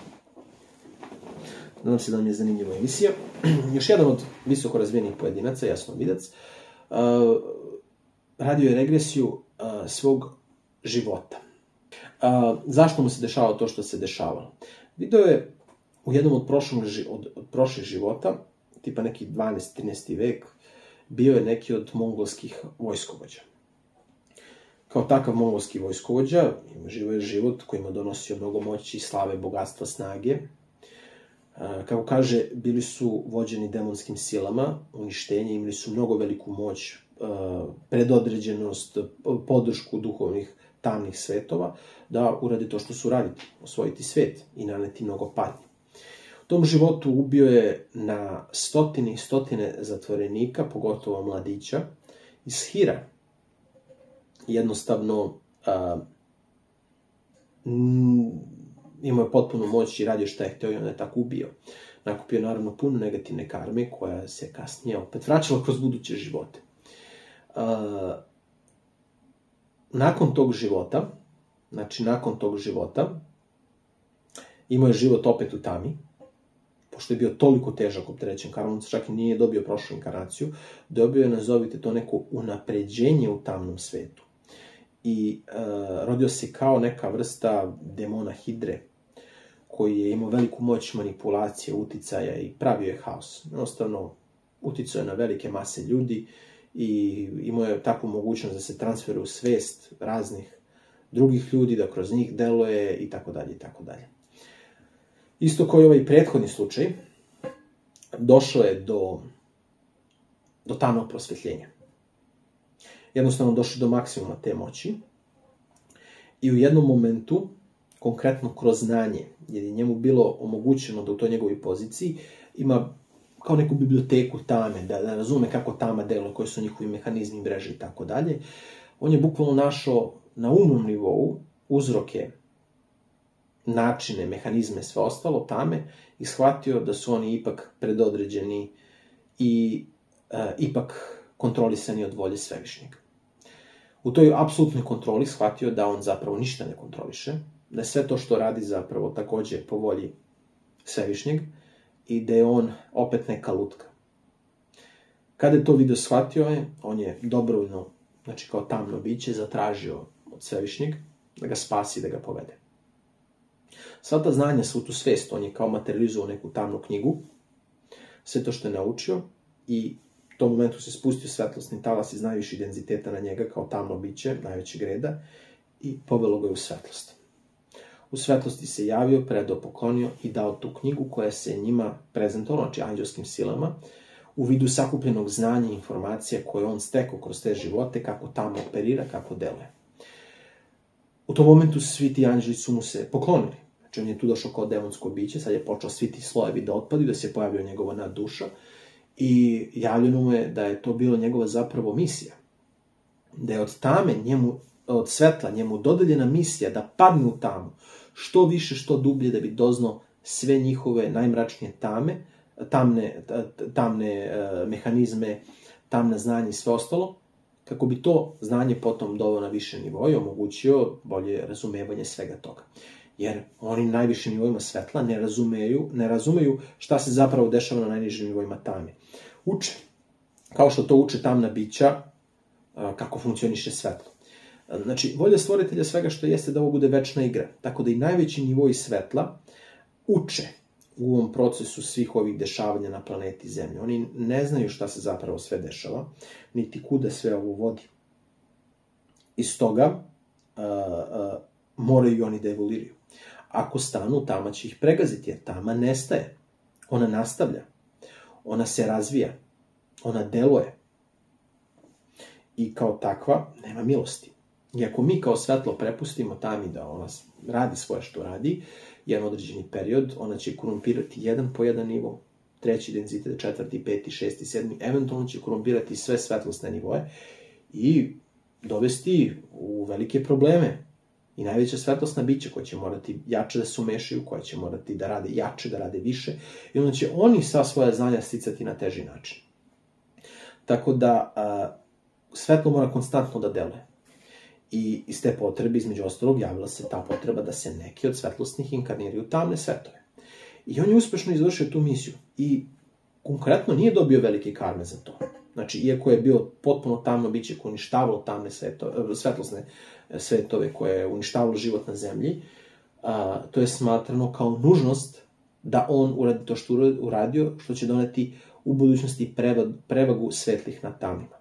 Nadam se da vam je zanimljiva emisija. Još jedan od visoko razvijenih pojedinaca, jasnovidac, uh, radio je regresiju uh, svog života. Uh, zašto mu se dešavalo to što se dešavalo? Video je u jednom od, prošlog, od, od prošlih života, tipa neki dvanaesti trinaesti vek, bio je neki od mongolskih vojskovođa. Kao takav mongolski vojskovođa, živo je život koji ima donosio mnogo moći, slave, bogatstva, snage. Kako kaže, bili su vođeni demonskim silama, uništenje, imali su mnogo veliku moć, predodređenost, podršku duhovnih tamnih svetova, da urade to što su radili, osvojiti svet i naneti mnogo patnje. U tom životu ubio je na stotine i stotine zatvorenika, pogotovo mladića, iz Hira. Jednostavno, a, m, imao je potpunu moć i radio šta je hteo i onda je tako ubio. Nakupio naravno puno negativne karme koja se kasnije opet vraćala kroz buduće živote. A, nakon tog života, znači nakon tog života, imao je život opet u tami, pošto je bio toliko težak opterećen karmom, čak i nije dobio prošlu inkarnaciju, dobio je, nazovite to, neko unapređenje u tamnom svetu. I e, rodio se kao neka vrsta demona Hidre, koji je imao veliku moć manipulacije, uticaja i pravio je haos. Jednostavno, uticao je na velike mase ljudi i imao je takvu mogućnost da se transferuje u svest raznih drugih ljudi, da kroz njih deluje i tako dalje i tako dalje. Isto kao i ovaj prethodni slučaj, došlo je do, do tamnog prosvetljenja. Jednostavno došlo do maksimuma te moći i u jednom momentu, konkretno kroz znanje, jer je njemu bilo omogućeno da u toj njegovoj poziciji ima kao neku biblioteku tame, da, da razume kako tama deluje, koji su njihovi mehanizmi, mreže i tako dalje, on je bukvalno našao na umnom nivou uzroke načine, mehanizme, sve ostalo tame i shvatio da su oni ipak predodređeni i e, ipak kontrolisani od volje Svevišnjeg. U toj apsolutnoj kontroli shvatio da on zapravo ništa ne kontroliše, da je sve to što radi zapravo takođe po volji Svevišnjeg i da je on opet neka lutka. Kada je to video shvatio je, on je dobrovoljno, znači kao tamno biće, zatražio od Svevišnjeg da ga spasi, da ga povede. Sva ta znanja, svu tu svest, on je kao materializovao neku tamnu knjigu, sve to što je naučio i u tom momentu se spustio svetlosni talas iz najviših denziteta na njega kao tamno biće, najvećeg reda, i povelo ga je u svetlost. U svetlosti se javio, predao, poklonio i dao tu knjigu koja se njima prezentovala, znači anđelskim silama, u vidu sakupljenog znanja i informacija koje on stekao kroz te živote, kako tamo operira, kako deluje. U tom momentu svi ti anđeli su mu se poklonili. Znači on je tu došao kao demonsko biće, sad je počeo svi ti slojevi da otpadu, da se pojavio njegova nadduša i javljeno mu je da je to bilo njegova zapravo misija. Da je od tame njemu, od svetla njemu dodeljena misija da padne u tamu, što više, što dublje, da bi doznao sve njihove najmračnije tame, tamne, tamne uh, mehanizme, tamna znanja i sve ostalo, kako bi to znanje potom doveo na više nivo i omogućio bolje razumevanje svega toga. Jer oni na najvišim nivoima svetla ne razumeju, ne razumeju šta se zapravo dešava na najnižim nivoima tame. Uče, kao što to uče tamna bića, kako funkcioniše svetlo. Znači, volja stvoritelja svega što jeste da ovo bude večna igra, tako da i najveći nivoi svetla uče u ovom procesu svih ovih dešavanja na planeti Zemlje. Oni ne znaju šta se zapravo sve dešava, niti kuda sve ovo vodi. Iz toga uh, uh, moraju i oni da evoluiraju. Ako stanu, tama će ih pregaziti, jer tama nestaje. Ona nastavlja. Ona se razvija. Ona deluje. I kao takva nema milosti. I ako mi kao svetlo prepustimo tami da ona radi svoje što radi, jedan određeni period, ona će korumpirati jedan po jedan nivo, treći denzitet, četvrti, peti, šesti, sedmi, eventualno će korumpirati sve svetlosne nivoe i dovesti u velike probleme. I najveća svetlosna bića koja će morati jače da se umešaju, koja će morati da rade jače, da rade više, i onda će oni sva svoja znanja sticati na teži način. Tako da a, svetlo mora konstantno da deluje. I iz te potrebe, između ostalog, javila se ta potreba da se neki od svetlosnih inkarniraju u tamne svetove. I on je uspešno izvršio tu misiju. I konkretno nije dobio velike karme za to. Znači, iako je bio potpuno tamno biće koje uništavalo tamne svetove, svetlosne svetove, koje je uništavalo život na zemlji, a, to je smatrano kao nužnost da on uradi to što uradio, što će doneti u budućnosti prevagu svetlih nad tamnima.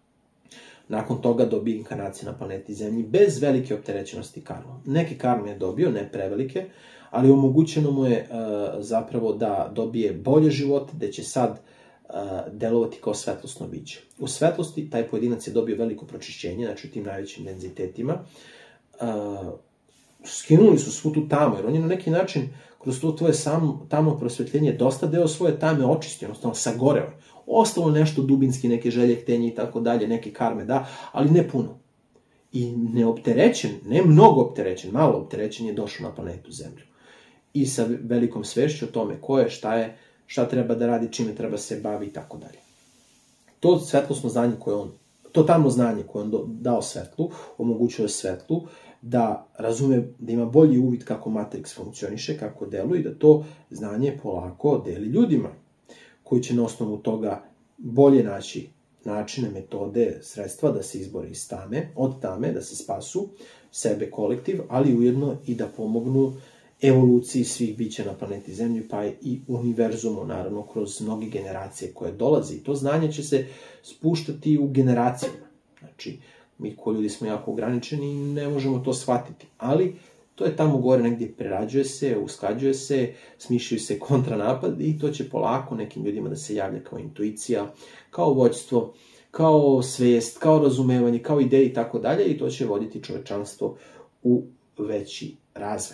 Nakon toga dobije inkarnacije na planeti Zemlji bez velike opterećenosti karmom. Neke karme je dobio, ne prevelike, ali omogućeno mu je uh, zapravo da dobije bolje živote, da će sad uh, delovati kao svetlosno biće. U svetlosti taj pojedinac je dobio veliko pročišćenje, znači u tim najvećim denzitetima. Uh, skinuli su svu tu tamu, jer on je na neki način kroz to tvoje samo tamno prosvetljenje dosta deo svoje tame očistio, jednostavno sagoreo. Ostalo nešto dubinski, neke želje, htenje i tako dalje, neke karme, da, ali ne puno. I neopterećen, ne mnogo opterećen, malo opterećen je došao na planetu Zemlju. I sa velikom svešću o tome ko je, šta je, šta treba da radi, čime treba se bavi i tako dalje. To svetlosno znanje koje on, to tamno znanje koje on dao svetlu, omogućuje svetlu da razume, da ima bolji uvid kako Matrix funkcioniše, kako deluje i da to znanje polako deli ljudima, koji će na osnovu toga bolje naći načine, metode, sredstva da se izbore iz tame, od tame, da se spasu sebe, kolektiv, ali ujedno i da pomognu evoluciji svih bića na planeti Zemlji, pa i univerzumu, naravno, kroz mnoge generacije koje dolaze. I to znanje će se spuštati u generacijama. Znači, mi koji ljudi smo jako ograničeni i ne možemo to shvatiti, ali to je tamo gore negdje, prerađuje se, usklađuje se, smišljaju se kontranapad i to će polako nekim ljudima da se javlja kao intuicija, kao vođstvo, kao svest, kao razumevanje, kao ideje i tako dalje i to će voditi čovečanstvo u veći razvoj.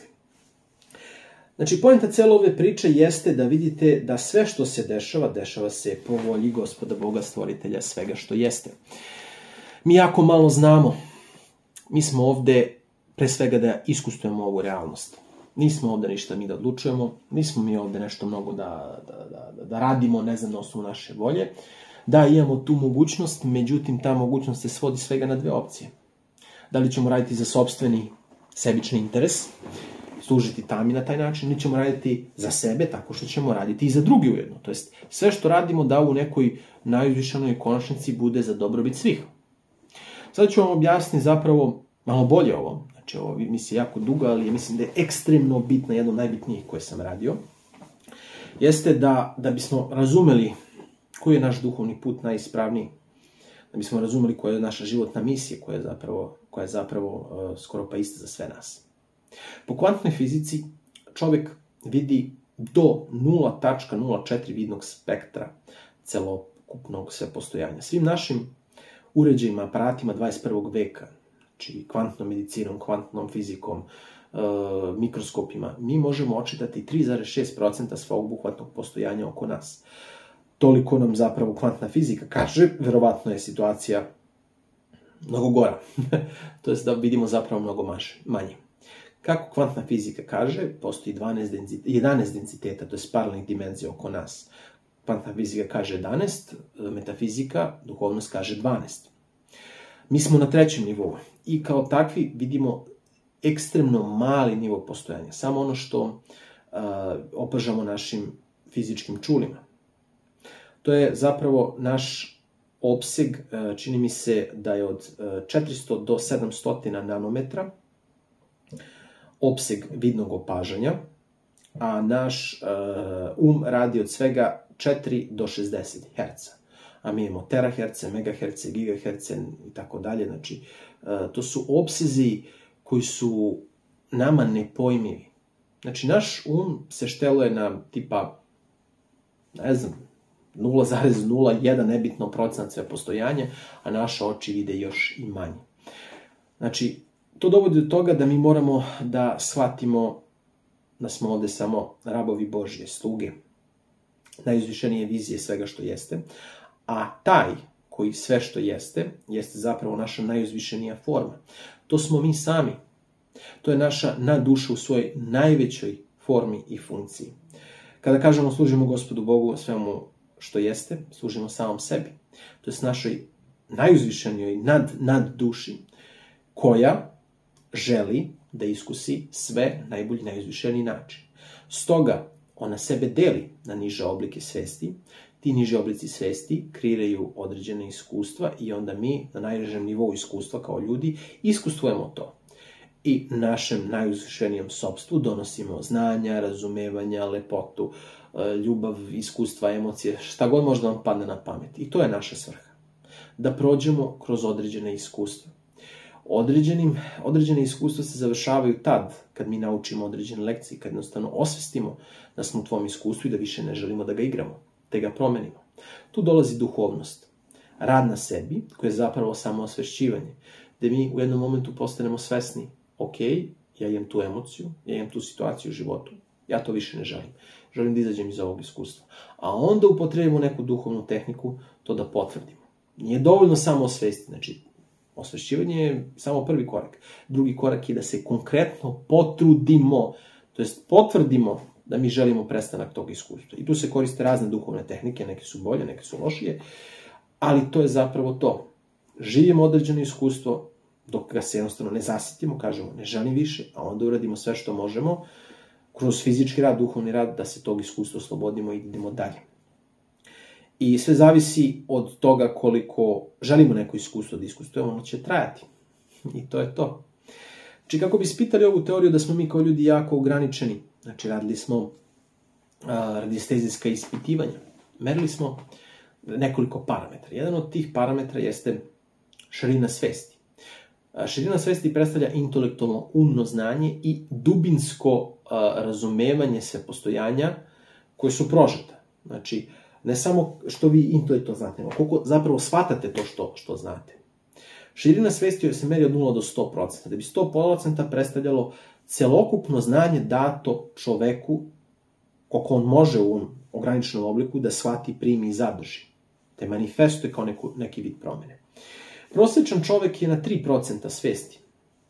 Znači, poenta cele ove priče jeste da vidite da sve što se dešava, dešava se po volji Gospoda Boga, stvoritelja svega što jeste. Mi jako malo znamo. Mi smo ovde pre svega da iskustujemo ovu realnost. Nismo ovde ništa mi da odlučujemo, nismo mi ovde nešto mnogo da, da, da, da radimo, ne znam, na osnovu naše volje. Da, imamo tu mogućnost, međutim, ta mogućnost se svodi svega na dve opcije. Da li ćemo raditi za sopstveni sebični interes, služiti tami na taj način, ili ćemo raditi za sebe, tako što ćemo raditi i za drugi ujedno. To jest, sve što radimo da u nekoj najuzvišenoj konačnici bude za dobrobit svih. Sada ću vam objasniti zapravo malo bolje ovo. Znači, ovo misli jako dugo, ali mislim da je ekstremno bitna, jedna od najbitnijih koje sam radio. Jeste da, da bismo razumeli koji je naš duhovni put najispravniji, da bismo razumeli koja je naša životna misija, koja je zapravo, koja je zapravo uh, skoro pa ista za sve nas. Po kvantnoj fizici čovjek vidi do nula zarez nula četiri vidnog spektra celokupnog sve postojanja. Svim našim uređajima, aparatima dvadeset prvog veka, znači kvantnom medicinom, kvantnom fizikom, e, mikroskopima, mi možemo očitati tri zarez šest posto sveobuhvatnog postojanja oko nas. Toliko nam zapravo kvantna fizika kaže, verovatno je situacija mnogo gora. To je da vidimo zapravo mnogo manje. Kako kvantna fizika kaže, postoji dvanaest densiteta, jedanaest densiteta, to je paralelnih dimenzija oko nas. Kvantna fizika kaže jedanaest, metafizika, duhovnost kaže dvanaest. Mi smo na trećem nivou i kao takvi vidimo ekstremno mali nivo postojanja, samo ono što uh, opažamo našim fizičkim čulima. To je zapravo naš opseg, uh, čini mi se da je od uh, četiristo do sedamsto nanometra, opseg vidnog opažanja, a naš uh, um radi od svega četiri do šezdeset herca. A mi imamo teraherce, megaherce, gigaherce i tako dalje. Znači, uh, to su opsezi koji su nama nepojmivi. Znači, naš um se šteluje na tipa, ne znam, nula zarez nula jedan nebitno procenat sve postojanja, a naše oči vide još i manje. Znači, to dovodi do toga da mi moramo da shvatimo da smo ovde samo rabovi Božje, sluge, najuzvišenije vizije svega što jeste, a taj koji sve što jeste, jeste zapravo naša najuzvišenija forma. To smo mi sami. To je naša nadduša u svojoj najvećoj formi i funkciji. Kada kažemo služimo Gospodu Bogu svemu što jeste, služimo samom sebi. To je s našoj najuzvišenijoj nad, nad duši, koja želi da iskusi sve najbolji, najuzvišeniji način. Stoga, ona sebe deli na niže oblike svesti, ti niže oblici svesti kreiraju određene iskustva i onda mi na najnižem nivou iskustva kao ljudi iskustvujemo to. I našem najuzvišenijem sopstvu donosimo znanja, razumevanja, lepotu, ljubav, iskustva, emocije, šta god može da vam padne na pamet. I to je naša svrha. Da prođemo kroz određene iskustva. Određenim, određene iskustva se završavaju tad kad mi naučimo određene lekcije, kad jednostavno osvestimo da smo u tvom iskustvu i da više ne želimo da ga igramo, te ga promenimo. Tu dolazi duhovnost, rad na sebi, koji je zapravo samo osvešćivanje, gde mi u jednom momentu postanemo svesni, ok, ja imam tu emociju, ja imam tu situaciju u životu, ja to više ne želim. Želim da izađem iz ovog iskustva. A onda upotrebimo neku duhovnu tehniku to da potvrdimo. Nije dovoljno samo osvestiti, znači osvešćivanje je samo prvi korak. Drugi korak je da se konkretno potrudimo, to jest potvrdimo da mi želimo prestanak tog iskustva. I tu se koriste razne duhovne tehnike, neke su bolje, neke su lošije, ali to je zapravo to. Živimo određeno iskustvo, dok ga se jednostavno ne zasitimo, kažemo ne želim više, a onda uradimo sve što možemo, kroz fizički rad, duhovni rad, da se tog iskustva oslobodimo i idemo dalje. I sve zavisi od toga koliko želimo neko iskustvo da iskustujemo, ono će trajati. I to je to. Znači, kako bi ispitali ovu teoriju da smo mi kao ljudi jako ograničeni, znači radili smo a, radiestezijska ispitivanja, merili smo nekoliko parametra. Jedan od tih parametra jeste širina svesti. A, širina svesti predstavlja intelektualno umno znanje i dubinsko a, razumevanje sve postojanja koje su prožeta. Znači, ne samo što vi intelektualno znate, nego koliko zapravo shvatate to što, što znate. Širina svesti se meri od nula do sto procenta, da bi sto procenta predstavljalo celokupno znanje dato čoveku, koliko on može u ovom ograničenom obliku da shvati, primi i zadrži, te manifestuje kao neku, neki vid promene. Prosječan čovek je na tri procenta svesti.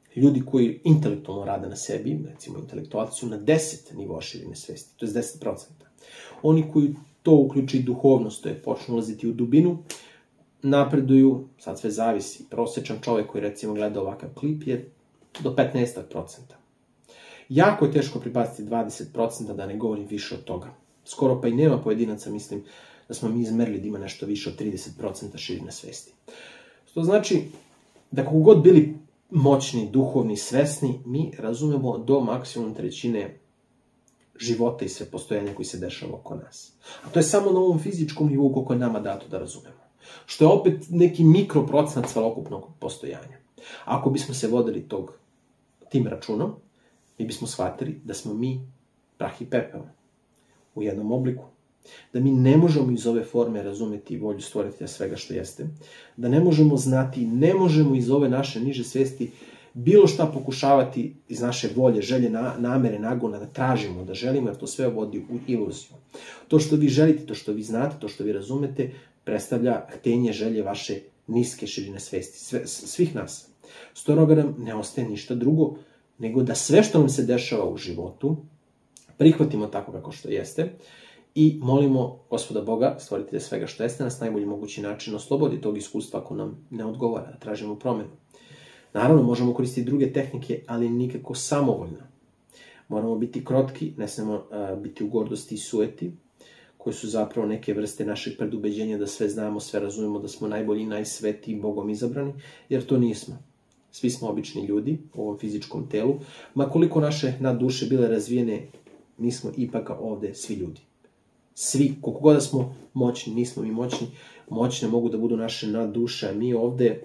Ljudi koji intelektualno rade na sebi, recimo intelektualci, su na deset nivoa širine svesti, to je deset procenta. Oni koji to uključi i duhovnost, to je počnu ulaziti u dubinu, napreduju, sad sve zavisi, prosječan čovjek koji recimo gleda ovakav klip je do petnaest procenta. Jako je teško pribaciti dvadeset procenta, da ne govorim više od toga. Skoro pa i nema pojedinaca, mislim da smo mi izmerili da ima nešto više od trideset procenta širine svesti. To znači da kako god bili moćni, duhovni, svesni, mi razumemo do maksimum trećine života i sve postojanja koji se dešava oko nas. A to je samo na ovom fizičkom nivou koliko je nama dato da razumemo. Što je opet neki mikroprocenat celokupnog postojanja. Ako bismo se vodili tog, tim računom, mi bismo shvatili da smo mi prah i pepeo u jednom obliku. Da mi ne možemo iz ove forme razumeti volju stvoritelja svega što jeste. Da ne možemo znati, ne možemo iz ove naše niže svesti bilo šta pokušavati iz naše volje, želje, namere, nagona, da tražimo, da želimo, jer to sve vodi u iluziju. To što vi želite, to što vi znate, to što vi razumete, predstavlja htenje, želje vaše niske širine svesti, sve, svih nas. Stoga nam ne ostaje ništa drugo, nego da sve što nam se dešava u životu prihvatimo tako kako što jeste i molimo Gospoda Boga, stvoritelja svega što jeste, nas najbolji mogući način oslobodi tog iskustva ako nam ne odgovara, da tražimo promenu. Naravno, možemo koristiti druge tehnike, ali nikako samovoljno. Moramo biti krotki, ne smemo uh, biti u gordosti i sueti, koji su zapravo neke vrste našeg predubeđenja da sve znamo, sve razumemo, da smo najbolji, najsvetiji, Bogom izabrani, jer to nismo. Svi smo obični ljudi u ovom fizičkom telu, ma koliko naše nadduše bile razvijene, mi smo ipak ovde svi ljudi. Svi, koliko god da smo moćni, nismo mi moćni, moćne mogu da budu naše nadduše, a mi ovde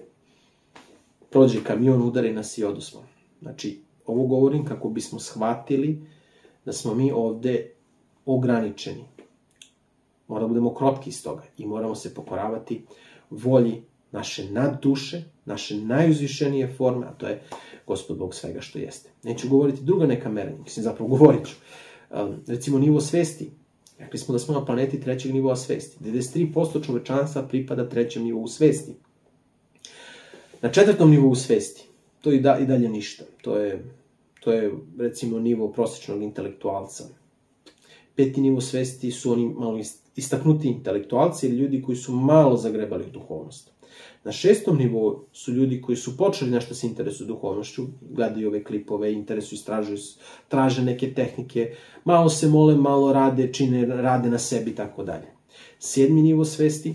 prođe kamion, udari nas i odusmo. Znači, ovo govorim kako bismo shvatili da smo mi ovde ograničeni. Moramo da budemo krotki iz toga i moramo se pokoravati volji naše nadduše, naše najuzvišenije forme, a to je Gospod Bog svega što jeste. Neću govoriti druga neka merenja, mislim zapravo govorit ću. Um, recimo nivo svesti. Rekli smo da smo na planeti trećeg nivoa svesti. devedeset tri posto čovečanstva pripada trećem nivou svesti. Na četvrtom nivou svesti, to je i dalje ništa. To je, to je recimo nivo prosječnog intelektualca. Peti nivo svesti su oni malo istaknuti intelektualci ili ljudi koji su malo zagrebali u duhovnost. Na šestom nivou su ljudi koji su počeli nešto se interesuju duhovnošću, gledaju ove klipove, interesuju, istražuju, traže neke tehnike, malo se mole, malo rade, čine, rade na sebi i tako dalje. Sedmi nivo svesti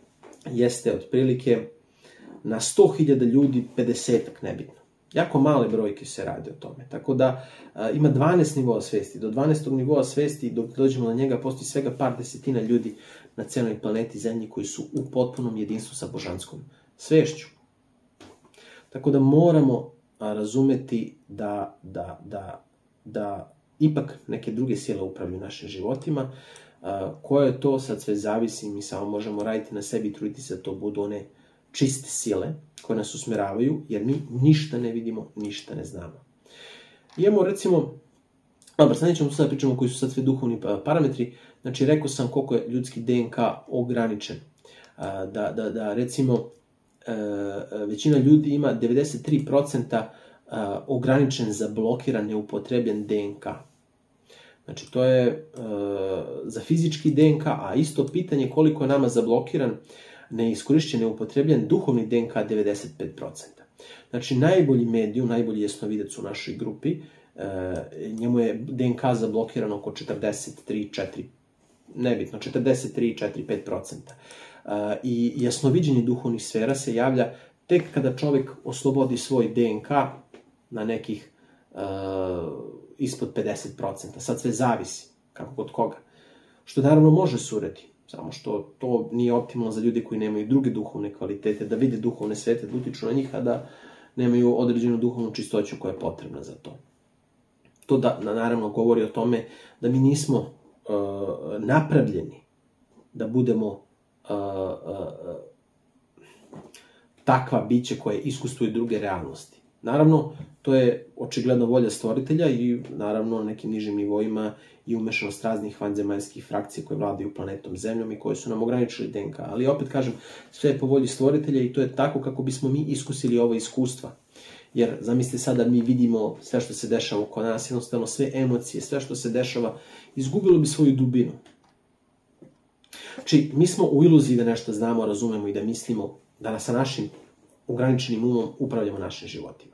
jeste otprilike na sto hiljada ljudi, pedesetak nebitno. Jako male brojke se rade o tome. Tako da a, ima dvanaest nivoa svesti. Do dvanaestog nivoa svesti, dok dođemo na njega, postoji svega par desetina ljudi na celoj planeti Zemlji koji su u potpunom jedinstvu sa božanskom svešću. Tako da moramo a, razumeti da, da, da, da ipak neke druge sile upravljaju našim životima. A, koje to sad sve zavisi, mi samo možemo raditi na sebi i truditi se da to budu one čiste sile koje nas usmeravaju, jer mi ništa ne vidimo, ništa ne znamo. Imamo recimo, dobro, sad nećemo sada pričamo koji su sad sve duhovni parametri, znači rekao sam koliko je ljudski D N K ograničen. Da, da, da recimo većina ljudi ima devedeset tri procenta ograničen, zablokiran, neupotrebljen D N K. Znači to je za fizički D N K, a isto pitanje koliko je nama zablokiran, neiskorišćen, neupotrebljen duhovni D N K devedeset pet procenta. Znači, najbolji medijum, najbolji jasnovidac u našoj grupi, e, njemu je D N K zablokiran oko četrdeset tri četiri, nebitno, četrdeset tri četiri pet procenta. E, I jasnoviđenje duhovnih sfera se javlja tek kada čovjek oslobodi svoj D N K na nekih e, ispod pedeset procenta. Sad sve zavisi, kako kod koga. Što naravno može se uraditi. Samo što to nije optimalno za ljude koji nemaju druge duhovne kvalitete, da vide duhovne svete, da utiču na njih, a da nemaju određenu duhovnu čistoću koja je potrebna za to. To da, naravno govori o tome da mi nismo uh, napravljeni da budemo uh, uh, takva biće koje iskustuju druge realnosti. Naravno, to je očigledno volja stvoritelja i naravno na nekim nižim nivoima i umešanost raznih vanzemaljskih frakcija koje vladaju planetom Zemljom i koje su nam ograničili D N K. Ali opet kažem, sve je po volji stvoritelja i to je tako kako bismo mi iskusili ova iskustva. Jer zamislite sada mi vidimo sve što se dešava oko nas, jednostavno sve emocije, sve što se dešava, izgubilo bi svoju dubinu. Znači, mi smo u iluziji da nešto znamo, razumemo i da mislimo, da sa našim ograničenim umom upravljamo našim životima.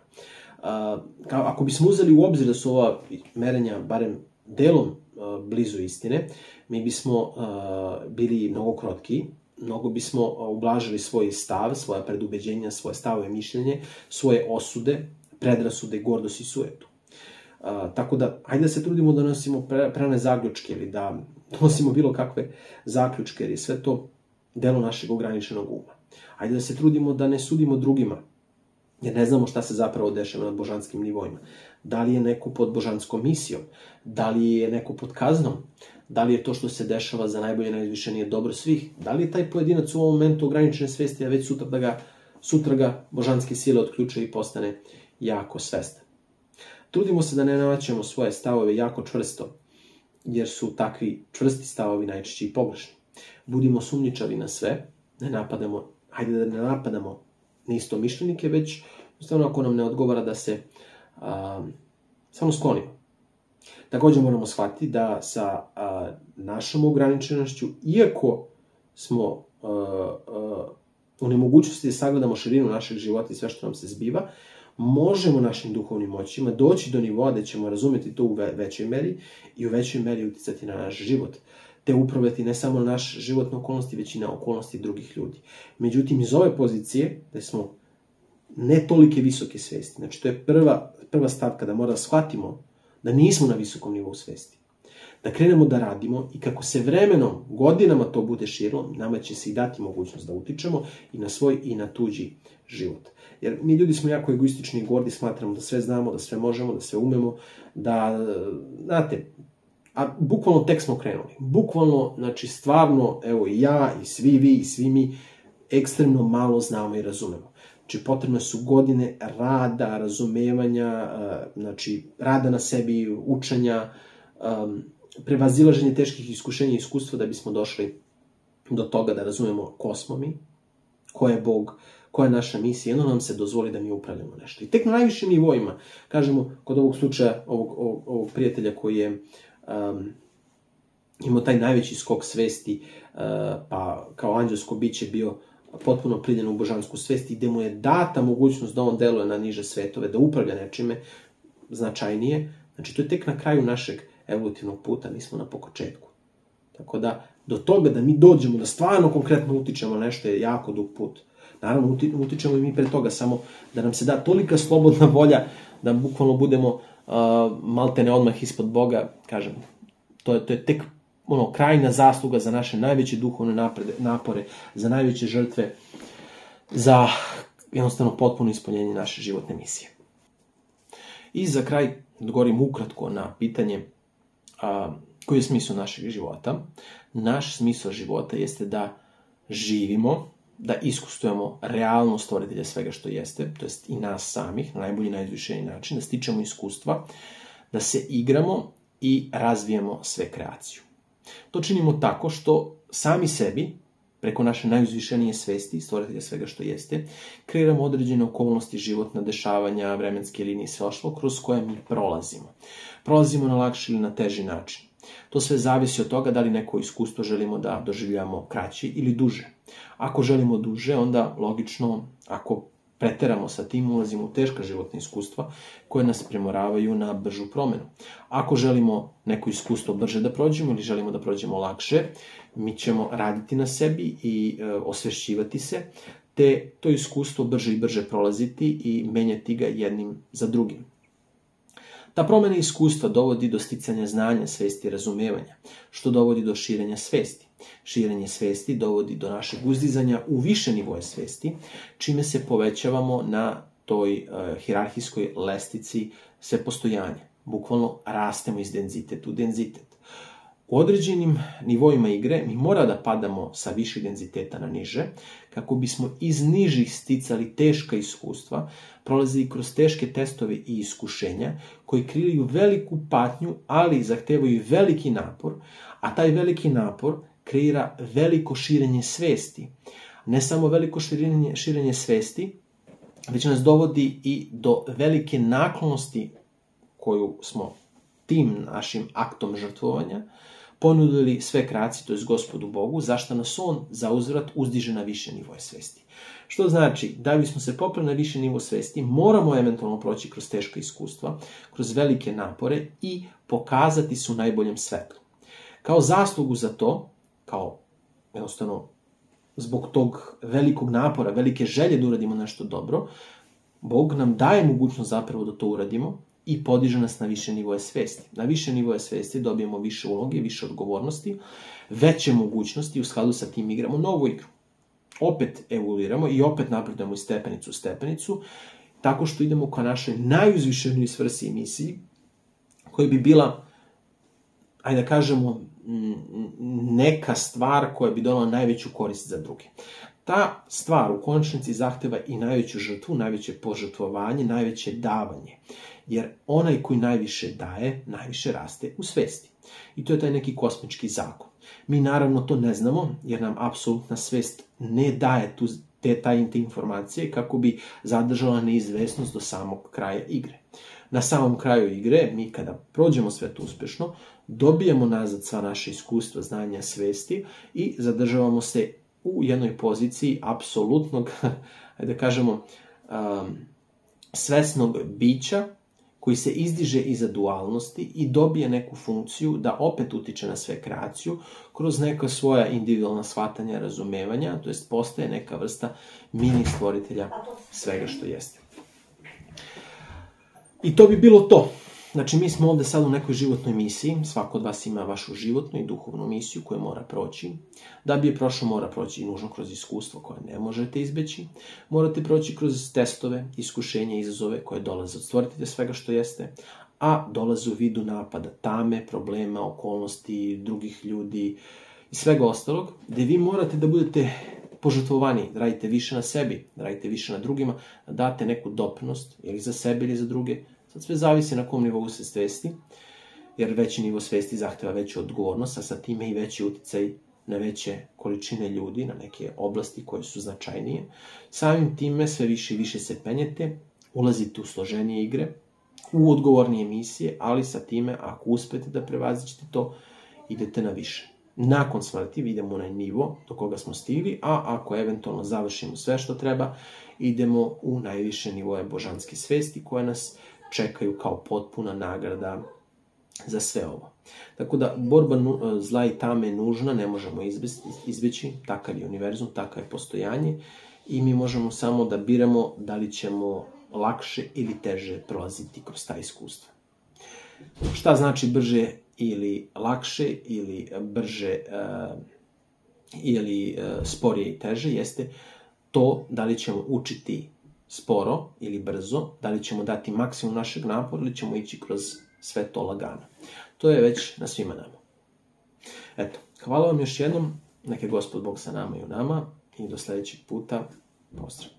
Ako bismo uzeli u obzir da su ova merenja barem delom blizu istine, mi bismo bili mnogo krotkiji, mnogo bismo ublažili svoj stav, svoja predubeđenja, svoje stavove, mišljenje, svoje osude, predrasude, gordost i sujetu. Tako da, hajde da se trudimo da nosimo prane zaključke ili da donosimo bilo kakve zaključke, jer je sve to delo našeg ograničenog uma. Hajde da se trudimo da ne sudimo drugima, jer ne znamo šta se zapravo dešava na božanskim nivoima. Da li je neko pod božanskom misijom? Da li je neko pod kaznom? Da li je to što se dešava za najbolje, najizvišenije dobro svih? Da li je taj pojedinac u ovom momentu ograničene svesti, a već sutra, da ga, sutra ga božanske sile otključe i postane jako svestan? Trudimo se da ne namećemo svoje stavove jako čvrsto, jer su takvi čvrsti stavovi najčešće i pogrešni. Budimo sumnjičavi na sve, ne napadamo, hajde da ne napadamo neistomišljenike, već jednostavno ako nam ne odgovara da se a, samo sklonimo. Također moramo shvatiti da sa a, našom ograničenošću, iako smo a, a, u nemogućnosti da sagledamo širinu našeg života i sve što nam se zbiva, možemo našim duhovnim moćima doći do nivoa da ćemo razumjeti to u većoj meri i u većoj meri uticati na naš život, te upravljati ne samo na naš životne okolnosti, već i na okolnosti drugih ljudi. Međutim, iz ove pozicije, da smo ne tolike visoke svesti, znači to je prva, prva stavka da mora da shvatimo da nismo na visokom nivou svesti. Da krenemo da radimo i kako se vremenom, godinama to bude širilo, nama će se i dati mogućnost da utičemo i na svoj i na tuđi život. Jer mi ljudi smo jako egoistični i gordi, smatramo da sve znamo, da sve možemo, da sve umemo, da, znate, a bukvalno tek smo krenuli. Bukvalno, znači stvarno, evo i ja, i svi vi, i svi mi, ekstremno malo znamo i razumemo. Znači potrebne su godine rada, razumevanja, znači rada na sebi, učenja, prevazilaženje teških iskušenja i iskustva da bismo došli do toga da razumemo ko smo mi, ko je Bog, koja je naša misija, jedno nam se dozvoli da mi upravljamo nešto. I tek na najvišim nivoima, kažemo, kod ovog slučaja, ovog, ovog, ovog prijatelja koji je um, imao taj najveći skok svesti, uh, pa kao anđelsko biće bio potpuno priljen u božansku svest i gde mu je data mogućnost da on deluje na niže svetove, da upravlja nečime značajnije. Znači, to je tek na kraju našeg evolutivnog puta, mi smo na pokočetku. Tako da, do toga da mi dođemo, da stvarno konkretno utičemo na nešto je jako dug put. Naravno, utičemo i mi pre toga, samo da nam se da tolika slobodna volja da bukvalno budemo uh, maltene odmah ispod Boga, kažem, to je, to je tek ono, krajnja zasluga za naše najveće duhovne naprede, napore, za najveće žrtve, za jednostavno potpuno ispunjenje naše životne misije. I za kraj, odgovorim ukratko na pitanje a, koji je smisao našeg života. Naš smisao života jeste da živimo, da iskustujemo realnost stvoritelja svega što jeste, to jest i nas samih, na najbolji, najizvišeniji način, da stičemo iskustva, da se igramo i razvijemo sve kreaciju. To činimo tako što sami sebi, preko naše najuzvišenije svesti, stvoritelja svega što jeste, kreiramo određene okolnosti, životna dešavanja, vremenske linije i sve ostalo kroz koje mi prolazimo. Prolazimo na lakši ili na teži način. To sve zavisi od toga da li neko iskustvo želimo da doživljamo kraće ili duže. Ako želimo duže, onda logično, ako preteramo sa tim, ulazimo u teška životna iskustva koje nas primoravaju na bržu promenu. Ako želimo neko iskustvo brže da prođemo ili želimo da prođemo lakše, mi ćemo raditi na sebi i e, osvešćivati se, te to iskustvo brže i brže prolaziti i menjati ga jednim za drugim. Ta promena iskustva dovodi do sticanja znanja, svesti i razumevanja, što dovodi do širenja svesti. Širenje svesti dovodi do našeg uzdizanja u više nivoje svesti, čime se povećavamo na toj uh, hijerarhijskoj lestici svepostojanja. Bukvalno rastemo iz denzitet u denzitet. U određenim nivoima igre mi mora da padamo sa viših denziteta na niže, kako bismo iz nižih sticali teška iskustva, prolazili kroz teške testove i iskušenja, koji kriju veliku patnju, ali zahtevaju veliki napor, a taj veliki napor kreira veliko širenje svesti. Ne samo veliko širenje, širenje svesti, već nas dovodi i do velike naklonosti koju smo tim našim aktom žrtvovanja ponudili sve kreacije, to je Gospodu Bogu, zašto nas on za uzvrat uzdiže na više nivoje svesti. Što znači, da bismo se popeli na više nivo svesti, moramo eventualno proći kroz teška iskustva, kroz velike napore i pokazati se u najboljem svetlu. Kao zaslugu za to, kao jednostavno zbog tog velikog napora, velike želje da uradimo nešto dobro, Bog nam daje mogućnost zapravo da to uradimo i podiže nas na više nivoje svesti. Na više nivoje svesti dobijemo više uloge, više odgovornosti, veće mogućnosti, u skladu sa tim igramo novu igru. Opet evoluiramo i opet napredujemo iz stepenicu u stepenicu, tako što idemo ka našoj najuzvišenoj svrsi i misiji, koja bi bila, ajde da kažemo, neka stvar koja bi donala najveću korist za druge. Ta stvar u konačnici zahteva i najveću žrtvu, najveće požrtvovanje, najveće davanje. Jer onaj koji najviše daje, najviše raste u svesti. I to je taj neki kosmički zakon. Mi naravno to ne znamo, jer nam apsolutna svest ne daje tu, te, taj, te informacije kako bi zadržala neizvesnost do samog kraja igre. Na samom kraju igre, mi kada prođemo sve to uspešno, dobijemo nazad sva naše iskustva, znanja, svesti i zadržavamo se u jednoj poziciji apsolutnog, ajde da kažemo, um, svesnog bića koji se izdiže iza dualnosti i dobije neku funkciju da opet utiče na sve kreaciju kroz neka svoja individualna shvatanja, razumevanja, to jest postaje neka vrsta mini stvoritelja svega što jeste. I to bi bilo to. Znači, mi smo ovde sad u nekoj životnoj misiji, svako od vas ima vašu životnu i duhovnu misiju koju mora proći. Da bi je prošao, mora proći i nužno kroz iskustvo koje ne možete izbeći. Morate proći kroz testove, iskušenja, izazove koje dolaze od stvoritelja svega što jeste, a dolaze u vidu napada tame, problema, okolnosti, drugih ljudi i svega ostalog, gde vi morate da budete požrtvovani, da radite više na sebi, da radite više na drugima, da date neku doprinost, ili za sebe ili za druge. Sad sve zavisi na kom nivou se svesti, jer veći nivo svesti zahteva veću odgovornost, a sa time i veći uticaj na veće količine ljudi, na neke oblasti koje su značajnije. Samim time sve više i više se penjete, ulazite u složenije igre, u odgovornije misije, ali sa time, ako uspete da prevazićete to, idete na više. Nakon smrti idemo na nivo do koga smo stigli, a ako eventualno završimo sve što treba, idemo u najviše nivoje božanske svesti koje nas čekaju kao potpuna nagrada za sve ovo. Tako da borba zla i tame je nužna, ne možemo izbeći, takav je univerzum, takav je postojanje i mi možemo samo da biramo da li ćemo lakše ili teže prolaziti kroz ta iskustva. Šta znači brže ili lakše ili brže uh, ili uh, sporije i teže jeste to da li ćemo učiti sporo ili brzo, da li ćemo dati maksimum našeg napora ili ćemo ići kroz sve to lagano. To je već na svima nama. Eto, hvala vam još jednom, neka je Gospod Bog sa nama i u nama i do sledećeg puta, pozdrav.